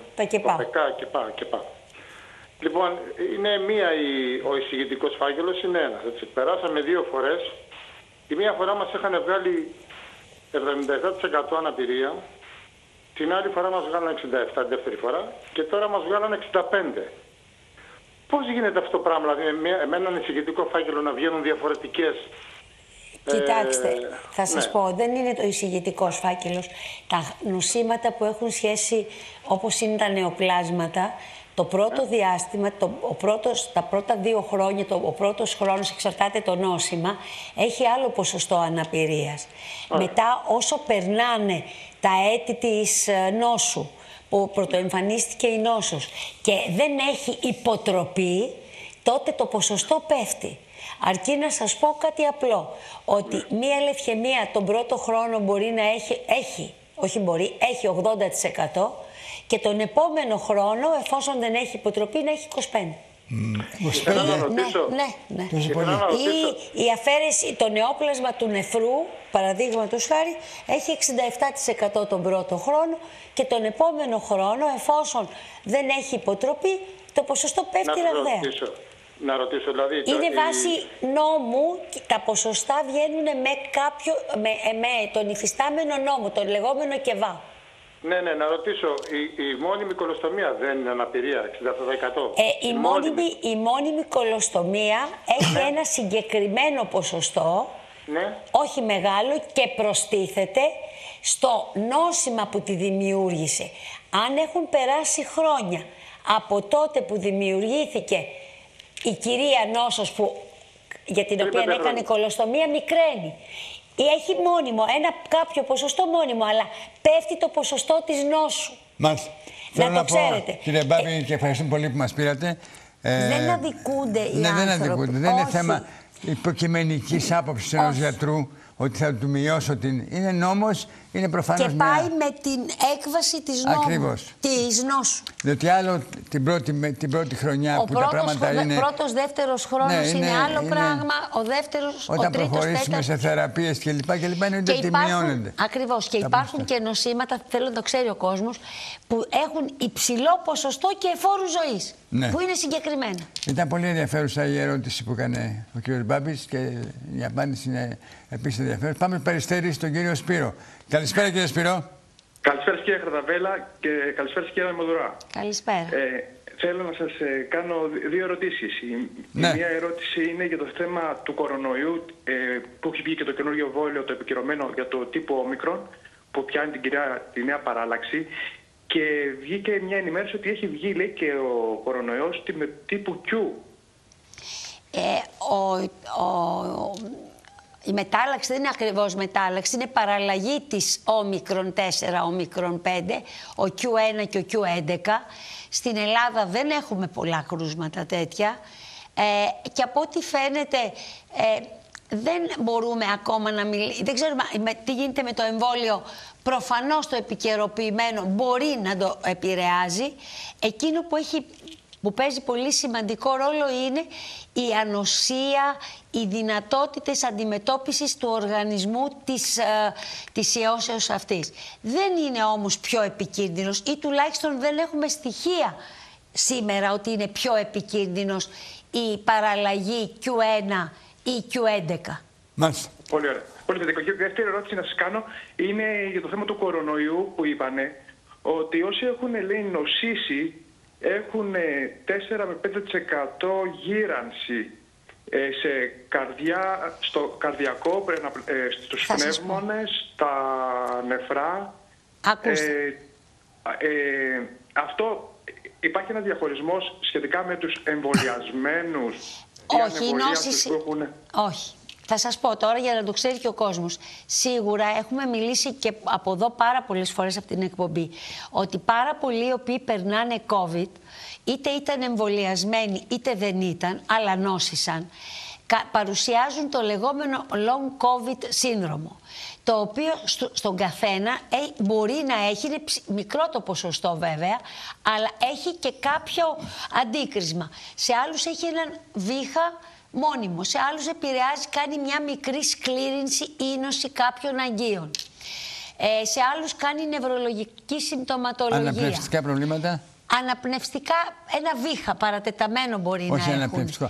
ΠΚΑ. Λοιπόν, είναι ο εισηγητικός φάκελος είναι ένας. Έτσι. Περάσαμε 2 φορές. Η μία φορά μας είχαν βγάλει 77% αναπηρία. Την άλλη φορά μας βγάλαν 67% την δεύτερη φορά. Και τώρα μας βγάλαν 65%. Πώς γίνεται αυτό το πράγμα, δηλαδή με έναν εισηγητικό φάκελο να βγαίνουν διαφορετικές... Κοιτάξτε, θα σας πω, δεν είναι το εισηγητικός φάκελος. Τα νοσήματα που έχουν σχέση, όπως είναι τα νεοπλάσματα, το πρώτο διάστημα, τα πρώτα 2 χρόνια, ο πρώτος χρόνος, εξαρτάται το νόσημα, έχει άλλο ποσοστό αναπηρίας. Μετά, όσο περνάνε τα έτη της νόσου, που πρωτοεμφανίστηκε η νόσος και δεν έχει υποτροπή, τότε το ποσοστό πέφτει. Αρκεί να σας πω κάτι απλό, ότι μία λευχαιμία τον πρώτο χρόνο μπορεί να έχει 80% και τον επόμενο χρόνο, εφόσον δεν έχει υποτροπή, να έχει 25%. Ναι. Ή η αφαίρεση, το νεόπλασμα του νεφρού, παραδείγματος χάρη, έχει 67% τον πρώτο χρόνο και τον επόμενο χρόνο, εφόσον δεν έχει υποτροπή, το ποσοστό πέφτει ραγδαία. Να ρωτήσω, δηλαδή... Είναι βάση νόμου και τα ποσοστά βγαίνουν με τον υφιστάμενο νόμο, τον λεγόμενο ΚΕΒΑ. Ναι, να ρωτήσω, η μόνιμη κολοστομία δεν είναι αναπηρία, 67%? Η μόνιμη κολοστομία έχει ένα συγκεκριμένο ποσοστό, όχι μεγάλο, και προστίθεται στο νόσημα που τη δημιούργησε. Αν έχουν περάσει χρόνια από τότε που δημιουργήθηκε η κυρία νόσος για την οποία έκανε κολοστομία, μικραίνει. έχει μόνιμο, κάποιο ποσοστό μόνιμο, αλλά πέφτει το ποσοστό της νόσου. Μάλιστα. Να το ξέρετε. Κύριε Μπάμπη, και ευχαριστούμε πολύ που μας πήρατε. Δεν αδικούνται οι άνθρωποι. Δεν αδικούνται. Δεν είναι θέμα υποκειμενικής άποψης ενός γιατρού ότι θα του μειώσω την... Είναι νόμος, είναι προφανώς και πάει με την έκβαση της νόμου. Ακριβώς. Της νόσου. Διότι άλλο την πρώτη χρονιά που τα πράγματα είναι... Ο πρώτος, δεύτερος χρόνος είναι άλλο πράγμα. Ο δεύτερος, όταν ο τρίτος, προχωρήσουμε σε θεραπείες κλπ. Είναι ότι μειώνονται. Ακριβώς. Και υπάρχουν και νοσήματα, θέλω να το ξέρει ο κόσμος, που έχουν υψηλό ποσοστό και εφόρου ζωής. Ναι. Που είναι συγκεκριμένα. Ήταν πολύ ενδιαφέρουσα η ερώτηση που έκανε ο κ. Μπάμπης και η απάντηση είναι επίσης ενδιαφέρουσα. Πάμε Περιστέρη στον κύριο Σπύρο. Καλησπέρα κύριε Σπύρο. Καλησπέρα κύριε Χρυδαβέλα και καλησπέρα κύριε Μοδουρά. Καλησπέρα. Θέλω να σας κάνω δύο ερωτήσεις. Η μία ερώτηση είναι για το θέμα του κορονοϊού που έχει βγει και το καινούργιο εμβόλιο, το επικυρωμένο για το τύπο Omicron που πιάνει τη νέα παράλλαξη. Και βγήκε μια ενημέρωση ότι έχει βγει, λέει, και ο κορονοϊός τύπου Q. Η μετάλλαξη δεν είναι ακριβώς μετάλλαξη, είναι παραλλαγή της Omicron 4, Omicron 5, ο Q1 και ο Q11. Στην Ελλάδα δεν έχουμε πολλά κρούσματα τέτοια και από ό,τι φαίνεται δεν μπορούμε ακόμα να μιλήσουμε, δεν ξέρουμε τι γίνεται με το εμβόλιο. Προφανώς το επικαιροποιημένο μπορεί να το επηρεάζει. Εκείνο που παίζει πολύ σημαντικό ρόλο είναι η ανοσία, οι δυνατότητες αντιμετώπισης του οργανισμού της ιώσεως αυτής. Δεν είναι όμως πιο επικίνδυνος ή τουλάχιστον δεν έχουμε στοιχεία σήμερα ότι είναι πιο επικίνδυνος η παραλλαγή Q1 ή Q11. Μάλιστα. Πολύ ωραία. Πολύ θετικό. Και η δεύτερη ερώτηση να σας κάνω είναι για το θέμα του κορονοϊού που είπανε ότι όσοι έχουν, λέει, νοσήσει έχουν 4 με 5% γύρανση στο καρδιακό, στους πνεύμονες, τα νεφρά. Αυτό υπάρχει ένα διαχωρισμός σχετικά με τους εμβολιασμένους? Όχι. Θα σας πω τώρα για να το ξέρει και ο κόσμος. Σίγουρα έχουμε μιλήσει και από εδώ πάρα πολλές φορές από την εκπομπή ότι πάρα πολλοί οι οποίοι περνάνε COVID είτε ήταν εμβολιασμένοι είτε δεν ήταν, αλλά νόσησαν, παρουσιάζουν το λεγόμενο long COVID σύνδρομο, το οποίο στον καθένα μπορεί να έχει, είναι μικρό το ποσοστό βέβαια, αλλά έχει και κάποιο αντίκρισμα. Σε άλλους έχει έναν βήχα μόνιμο, σε άλλους επηρεάζει, κάνει μια μικρή σκλήρινση, ίνωση κάποιων αγγείων. Σε άλλους κάνει νευρολογική συμπτωματολογία. Αναπνευστικά προβλήματα. Αναπνευστικά, ένα βήχα παρατεταμένο μπορεί να έχουν. Αναπνευστικό.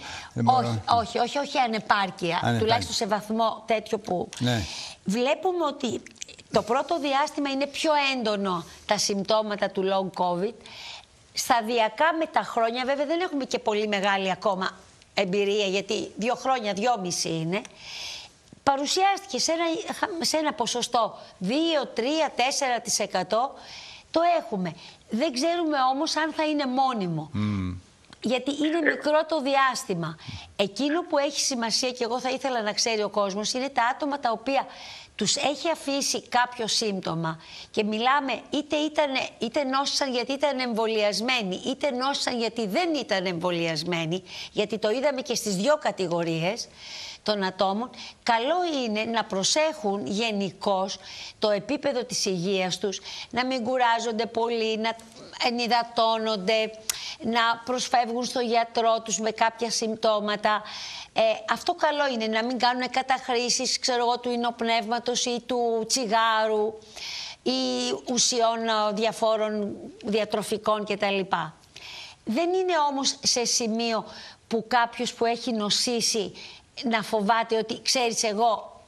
Όχι ανεπάρκεια, τουλάχιστον σε βαθμό τέτοιο που... Ναι. Βλέπουμε ότι το πρώτο διάστημα είναι πιο έντονο τα συμπτώματα του long COVID. Σταδιακά με τα χρόνια, βέβαια δεν έχουμε και πολύ μεγάλη ακόμα εμπειρία, γιατί 2 χρόνια, 2,5 είναι, παρουσιάστηκε σε ένα ποσοστό 2, 3, 4%. Το έχουμε. Δεν ξέρουμε όμως αν θα είναι μόνιμο. Γιατί είναι μικρό το διάστημα. Εκείνο που έχει σημασία και εγώ θα ήθελα να ξέρει ο κόσμος είναι τα άτομα τα οποία τους έχει αφήσει κάποιο σύμπτωμα και μιλάμε είτε νόσησαν γιατί ήταν εμβολιασμένοι, είτε νόσησαν γιατί δεν ήταν εμβολιασμένοι, γιατί το είδαμε και στις 2 κατηγορίες των ατόμων. Καλό είναι να προσέχουν γενικώς το επίπεδο της υγείας τους, να μην κουράζονται πολύ, να ενυδατώνονται, να προσφεύγουν στο γιατρό τους με κάποια συμπτώματα. Αυτό καλό είναι, να μην κάνουν καταχρήσεις, του υνοπνεύματος ή του τσιγάρου ή ουσιών διαφόρων διατροφικών κτλ. Δεν είναι όμως σε σημείο που κάποιος που έχει νοσήσει να φοβάται ότι ξέρεις εγώ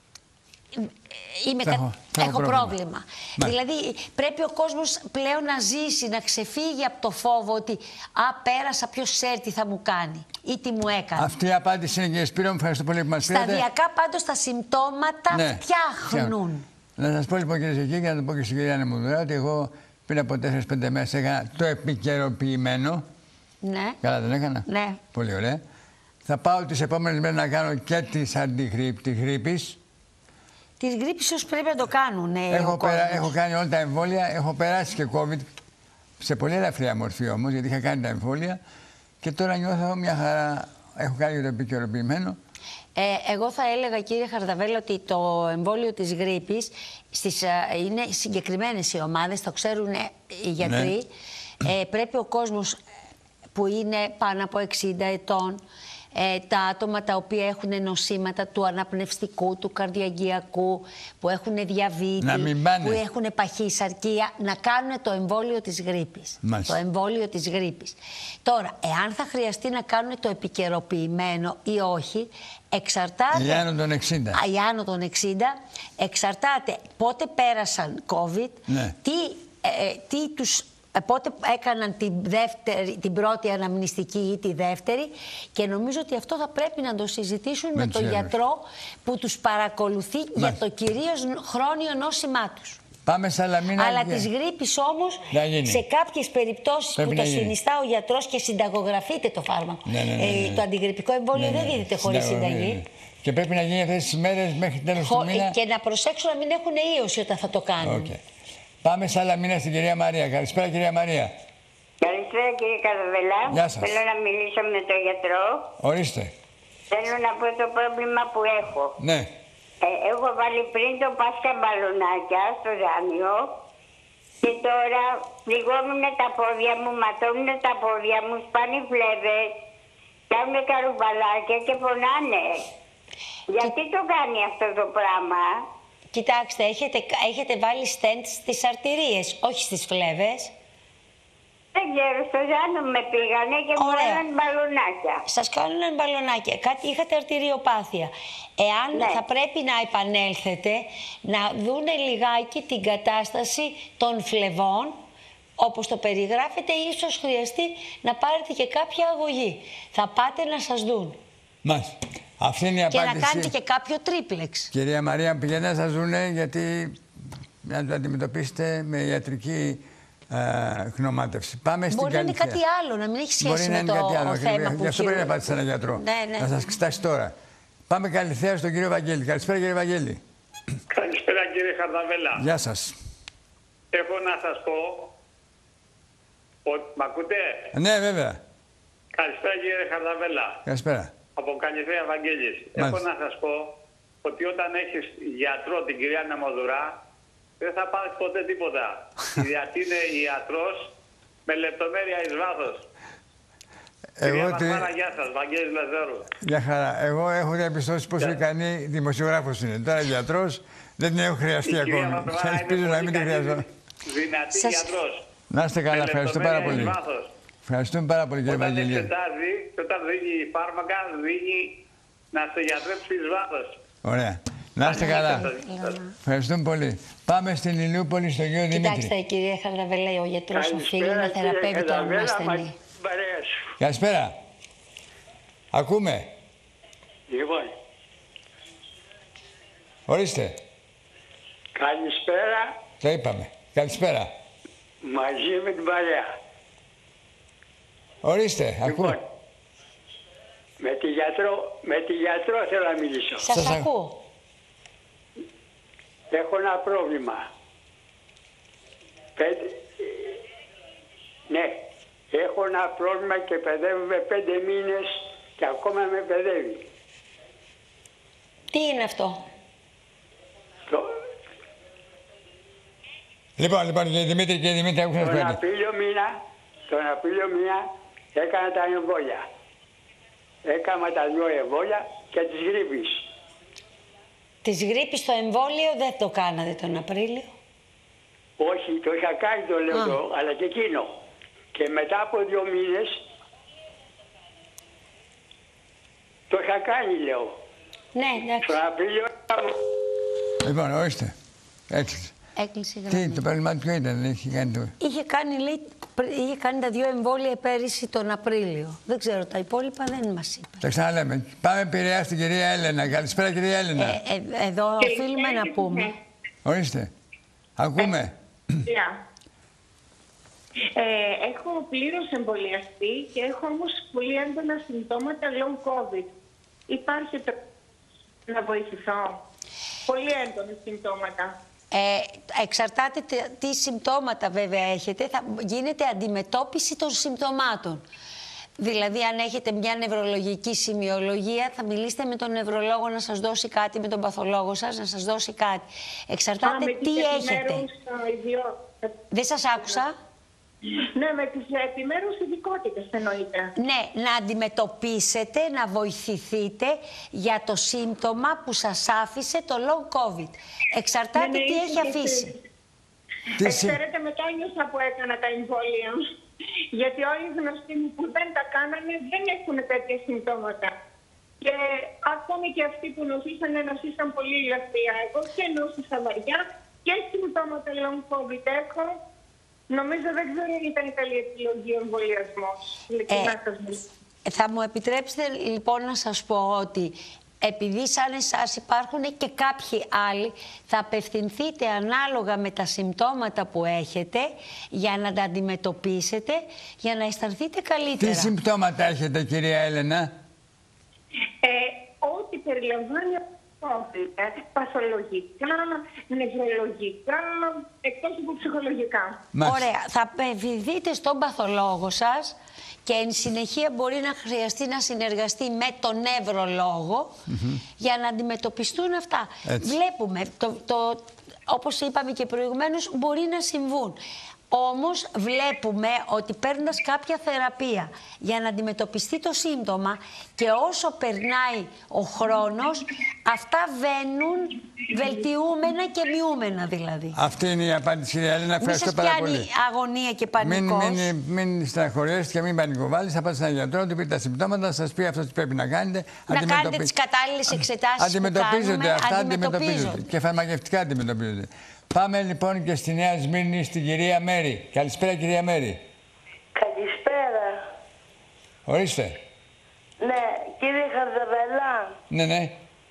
έχω πρόβλημα. Δηλαδή πρέπει ο κόσμος πλέον να ζήσει, να ξεφύγει από το φόβο ότι πέρασα, ποιος ξέρει τι θα μου κάνει ή τι μου έκανε. Αυτή η απάντηση είναι, κύριε Σπύρο, μου ευχαριστώ πολύ που μας πήρατε. Σταδιακά πάντως τα συμπτώματα φτιάχνουν. Να σας πω λοιπόν, κύριε Ζεκή, και να το πω και στην κυρία Νεμουδουρά, ότι εγώ πριν από 4-5 μέρες έκανα το επικαιροποιημένο. Ναι. Καλά δεν έκανα? Ναι. Πολύ ωραία. Θα πάω τις επόμενες μέρες να κάνω και της γρήπης. Της γρίπης ίσως πρέπει να το κάνουν. Έχω κάνει όλα τα εμβόλια, έχω περάσει και COVID. Σε πολύ ελαφριά μορφή όμως, γιατί είχα κάνει τα εμβόλια. Και τώρα νιώθω μια χαρά. Έχω κάνει το επικαιροποιημένο. Εγώ θα έλεγα, κύριε Χαρδαβέλα, ότι το εμβόλιο της γρίπης είναι συγκεκριμένες οι ομάδες, το ξέρουν οι γιατροί. Ναι. Πρέπει ο κόσμος που είναι πάνω από 60 ετών, τα άτομα τα οποία έχουν νοσήματα του αναπνευστικού, του καρδιαγγειακού, που έχουν διαβήτη, που έχουν παχύσαρκία, να κάνουν το εμβόλιο της γρίπης. Το εμβόλιο της γρίπης. Τώρα, εάν θα χρειαστεί να κάνουν το επικαιροποιημένο ή όχι, εξαρτάται... Οι άνω των 60. Οι άνω των 60, εξαρτάται πότε πέρασαν COVID, ναι. Τι τους... Πότε έκαναν την πρώτη αναμνηστική ή τη δεύτερη, και νομίζω ότι αυτό θα πρέπει να το συζητήσουν με τον γιατρό που τους παρακολουθεί για το κυρίως χρόνιο νόσημά τους. Πάμε Σαλαμίνα. Αλλά της γρίπης όμως, σε κάποιες περιπτώσεις που το συνιστά ο γιατρός και συνταγογραφείται το φάρμακο, το αντιγρυπικό εμβόλιο δεν δίδεται χωρίς συνταγή. Και πρέπει να γίνει αυτές τις μέρες μέχρι τέλος του μήνα. Και να προσέξουν να μην έχουν ίωση όταν θα το κάνουν. Πάμε Σαλαμίνα στην κυρία Μαρία. Καλησπέρα, κυρία Μαρία. Καλησπέρα, κύριε Καρδαβελά. Γεια σας. Θέλω να μιλήσω με τον γιατρό. Ορίστε. Θέλω να πω το πρόβλημα που έχω. Ναι. Έχω βάλει πριν το Πάσχα μπαλονάκια στο δάνειο και τώρα πληγώνουν τα πόδια μου, ματώνουν τα πόδια μου, σπάνε φλέβες, κάνουν καρουμπαλάκια και πονάνε. Γιατί το κάνει αυτό το πράγμα? Κοιτάξτε, έχετε βάλει στέντ στις αρτηρίες, όχι στις φλέβες. Δεν ξέρω, στο Ζάνο με πήγανε και μου έκαναν μπαλονάκια. Σας κάνουν μπαλονάκια. Είχατε αρτηριοπάθεια. Εάν θα πρέπει να επανέλθετε, να δούνε λιγάκι την κατάσταση των φλεβών, όπως το περιγράφετε, ίσως χρειαστεί να πάρετε και κάποια αγωγή. Θα πάτε να σας δουν. Μάλιστα. Αυτή είναι η απάντηση. Και να κάνετε και κάποιο τρίπλεξ. Κυρία Μαρία, πηγαίνετε να σας δούνε, γιατί να το αντιμετωπίσετε με ιατρική γνωμάτευση. Πάμε στην Μπορεί να είναι κάτι άλλο, να μην έχει σχέση με το θέμα που... Γι' αυτό πρέπει να πάτε σε έναν γιατρό. Ναι. Να σας εξετάσει τώρα. Πάμε Καλυθέα στον κύριο Βαγγέλη. Καλησπέρα, κύριε Βαγγέλη. Καλησπέρα, κύριε Χαρδαβέλα. Γεια σας. Έχω να σας πω ότι... Μ' ακούτε? Ναι, βέβαια. Καλησπέρα, κύριε Χαρδαβέλα. Καλησπέρα. Από Καλυθέα Βαγγέλης. Έχω να σας πω ότι όταν έχεις γιατρό την κυρία Ναμοδουρά, δεν θα πάρεις ποτέ τίποτα. Γιατί είναι ιατρός με λεπτομέρεια εις βάθος. Γεια σας, Βαγγέλης Λαζάρου. Γεια χαρά. Εγώ έχω διαπιστώσει πόσο ικανή δημοσιογράφος είναι. Τώρα γιατρός δεν την έχω χρειαστεί ακόμη. Ελπίζω να μην την χρειαζώ. Δυνατή γιατρός. Να είστε καλά, ευχαριστώ πάρα πολύ. Ευχαριστούμε πάρα πολύ, κύριε Βαγγελία. Όταν δίνει φάρμακα, δίνει να σε γιατρέψει εις βάθος. Ωραία. Να είστε καλά. Ευχαριστούμε πολύ. Πάμε στην Ηλιούπολη, στον κύριο Δημήτρη. Κοιτάξτε, κύριε Χαρδαβέλα, ο γιατρός οφείλει να θεραπεύει τον ασθενή. Καλησπέρα. Ακούμε. Λοιπόν. Ορίστε. Καλησπέρα. Το είπαμε. Καλησπέρα. Μαζί με την παρέα. Ορίστε, ακούω. Με τη γιατρό θέλω να μιλήσω. Σας ακούω. Έχω ένα πρόβλημα. Ναι, έχω ένα πρόβλημα και παιδεύομαι 5 μήνες και ακόμα με παιδεύει. Τι είναι αυτό? Λοιπόν, Δημήτρη και Δημήτρη, άκουσα τον Απρίλιο μήνα έκανα τα εμβόλια. Έκανα τα 2 εμβόλια και της γρίπης. Της γρίπης το εμβόλιο δεν το κάνατε τον Απρίλιο? Όχι, το είχα κάνει το λέω, αλλά και εκείνο. Και μετά από 2 μήνες το είχα κάνει, λέω. Ναι, εντάξει. Τον Απρίλιο... Λοιπόν, ορίστε. Έκλεισε η γραμμή. Τι, το πρόβλημα ποιο ήταν, είχε κάνει τα 2 εμβόλια πέρυσι τον Απρίλιο. Δεν ξέρω, τα υπόλοιπα δεν μας είπε. Τα ξαναλέμε. Πάμε Πειραιά στην κυρία Έλενα. Καλησπέρα, κυρία Έλενα. Εδώ οφείλουμε να πούμε. Ορίστε. Ακούμε. Έχω πλήρως εμβολιαστεί και έχω όμως πολύ έντονα συμπτώματα long COVID. Υπάρχει να βοηθηθώ? Πολύ έντονα συμπτώματα. Εξαρτάται τι συμπτώματα βέβαια έχετε, θα γίνεται αντιμετώπιση των συμπτωμάτων. Δηλαδή, αν έχετε μια νευρολογική σημειολογία, θα μιλήσετε με τον νευρολόγο να σας δώσει κάτι, με τον παθολόγο σας να σας δώσει κάτι. Εξαρτάται τι έχετε. Δεν σας άκουσα. Ναι, με τις επιμέρους ειδικότητες εννοείται. Ναι, να αντιμετωπίσετε, να βοηθηθείτε για το σύμπτωμα που σας άφησε το long COVID. Εξαρτάται τι έχει αφήσει. Ξέρετε, μετά νιώσα που έκανα τα εμβόλια. Γιατί όλοι οι γνωστοί μου που δεν τα κάνανε δεν έχουν τέτοια συμπτώματα. Και ακόμη και αυτοί που νοσήσαν πολύ ελαφριά. Εγώ και νόσησα βαριά και συμπτώματα long COVID έχω. Νομίζω δεν ξέρω αν ήταν η καλή επιλογή ο εμβολιασμός. Θα μου επιτρέψετε λοιπόν να σας πω ότι επειδή σαν εσάς υπάρχουν και κάποιοι άλλοι, θα απευθυνθείτε ανάλογα με τα συμπτώματα που έχετε για να τα αντιμετωπίσετε, για να αισθανθείτε καλύτερα. Τι συμπτώματα έχετε, κυρία Έλενα? Ό,τι περιλαμβάνει παθολογικά, νευρολογικά, εκτός από ψυχολογικά. Ωραία. Θα απευθυνθείτε στον παθολόγο σας και εν συνεχεία μπορεί να χρειαστεί να συνεργαστεί με τον νευρολόγο για να αντιμετωπιστούν αυτά. Έτσι. Βλέπουμε, όπως είπαμε και προηγουμένως, μπορεί να συμβούν. Όμως βλέπουμε ότι παίρνοντας κάποια θεραπεία για να αντιμετωπιστεί το σύμπτωμα και όσο περνάει ο χρόνος, αυτά βαίνουν βελτιούμενα και μειούμενα δηλαδή. Αυτή είναι η απάντηση, κυρία Έλενα. Ευχαριστώ πάρα πολύ. Μην σας πιάνει αγωνία και πανικός. Μην στεναχωριέστε και μην πανικοβάλλετε. Θα πάτε σε έναν γιατρό, του πείτε τα συμπτώματα, θα σας πει αυτό τι πρέπει να κάνετε. Να κάνετε τις κατάλληλες εξετάσεις. Αντιμετωπίζονται αυτά, αντιμετωπίζονται. Και φαρμακευτικά αντιμετωπίζονται. Πάμε λοιπόν και στη Νέα Σμύρνη, στην κυρία Μέρη. Καλησπέρα, κυρία Μέρη. Καλησπέρα. Ορίστε. Ναι, κύριε Χαρδαβελά. Ναι, ναι.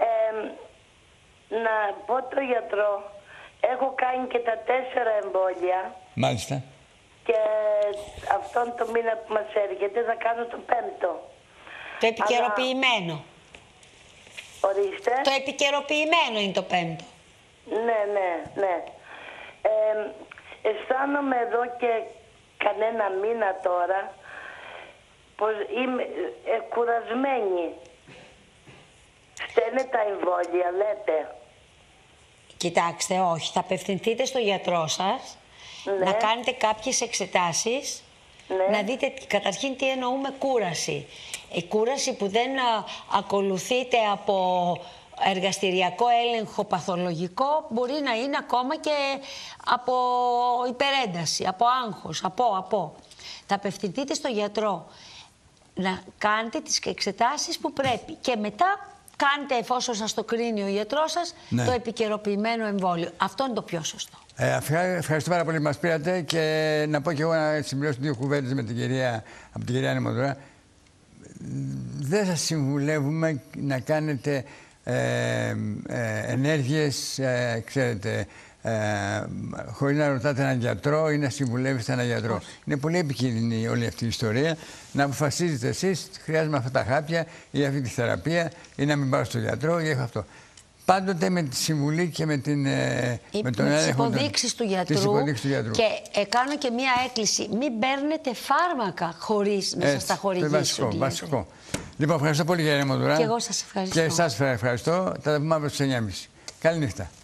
Να πω το γιατρό. Έχω κάνει και τα 4 εμβόλια. Μάλιστα. Και αυτόν το μήνα που μας έρχεται θα κάνω το 5ο. Το επικαιροποιημένο. Ορίστε. Το επικαιροποιημένο είναι το 5ο. Ναι, ναι, ναι. Αισθάνομαι εδώ και κανένα μήνα τώρα πως είμαι κουρασμένη. Φταίνε τα εμβόλια, λέτε? Κοιτάξτε, όχι. Θα απευθυνθείτε στο γιατρό σας, να κάνετε κάποιες εξετάσεις, να δείτε καταρχήν τι εννοούμε κούραση. Η κούραση που δεν ακολουθείται από εργαστηριακό έλεγχο παθολογικό μπορεί να είναι ακόμα και από υπερένταση, από άγχος, από. Θα απευθυνθείτε στο γιατρό να κάνετε τις εξετάσεις που πρέπει και μετά κάντε, εφόσον σας το κρίνει ο γιατρός σας, το επικαιροποιημένο εμβόλιο. Αυτό είναι το πιο σωστό. Ευχαριστώ πάρα πολύ που μας πήρατε και να πω και εγώ να συμπληρώσω 2 κουβέντες με την κυρία, από την κυρία Νεμοδωρά. Δεν σας συμβουλεύουμε να κάνετε ενέργειες, ξέρετε, χωρίς να ρωτάτε έναν γιατρό ή να συμβουλεύεστε έναν γιατρό. Είναι πολύ επικίνδυνη όλη αυτή η ιστορία. Να αποφασίζετε εσείς, χρειάζομαι αυτά τα χάπια ή αυτή τη θεραπεία ή να μην πάω στο γιατρό ή έχω αυτό. Πάντοτε με τη συμβουλή και με τον τις υποδείξεις του γιατρού. Και κάνω και μία έκκληση. Μην παίρνετε φάρμακα χωρίς να σας τα χορηγήσουν. Βασικό. Λοιπόν, ευχαριστώ πολύ, κυρία Νεμοδωρά. Και εγώ σας ευχαριστώ. Και εσάς ευχαριστώ. Θα τα πούμε αύριο στις 9.30. Καληνύχτα.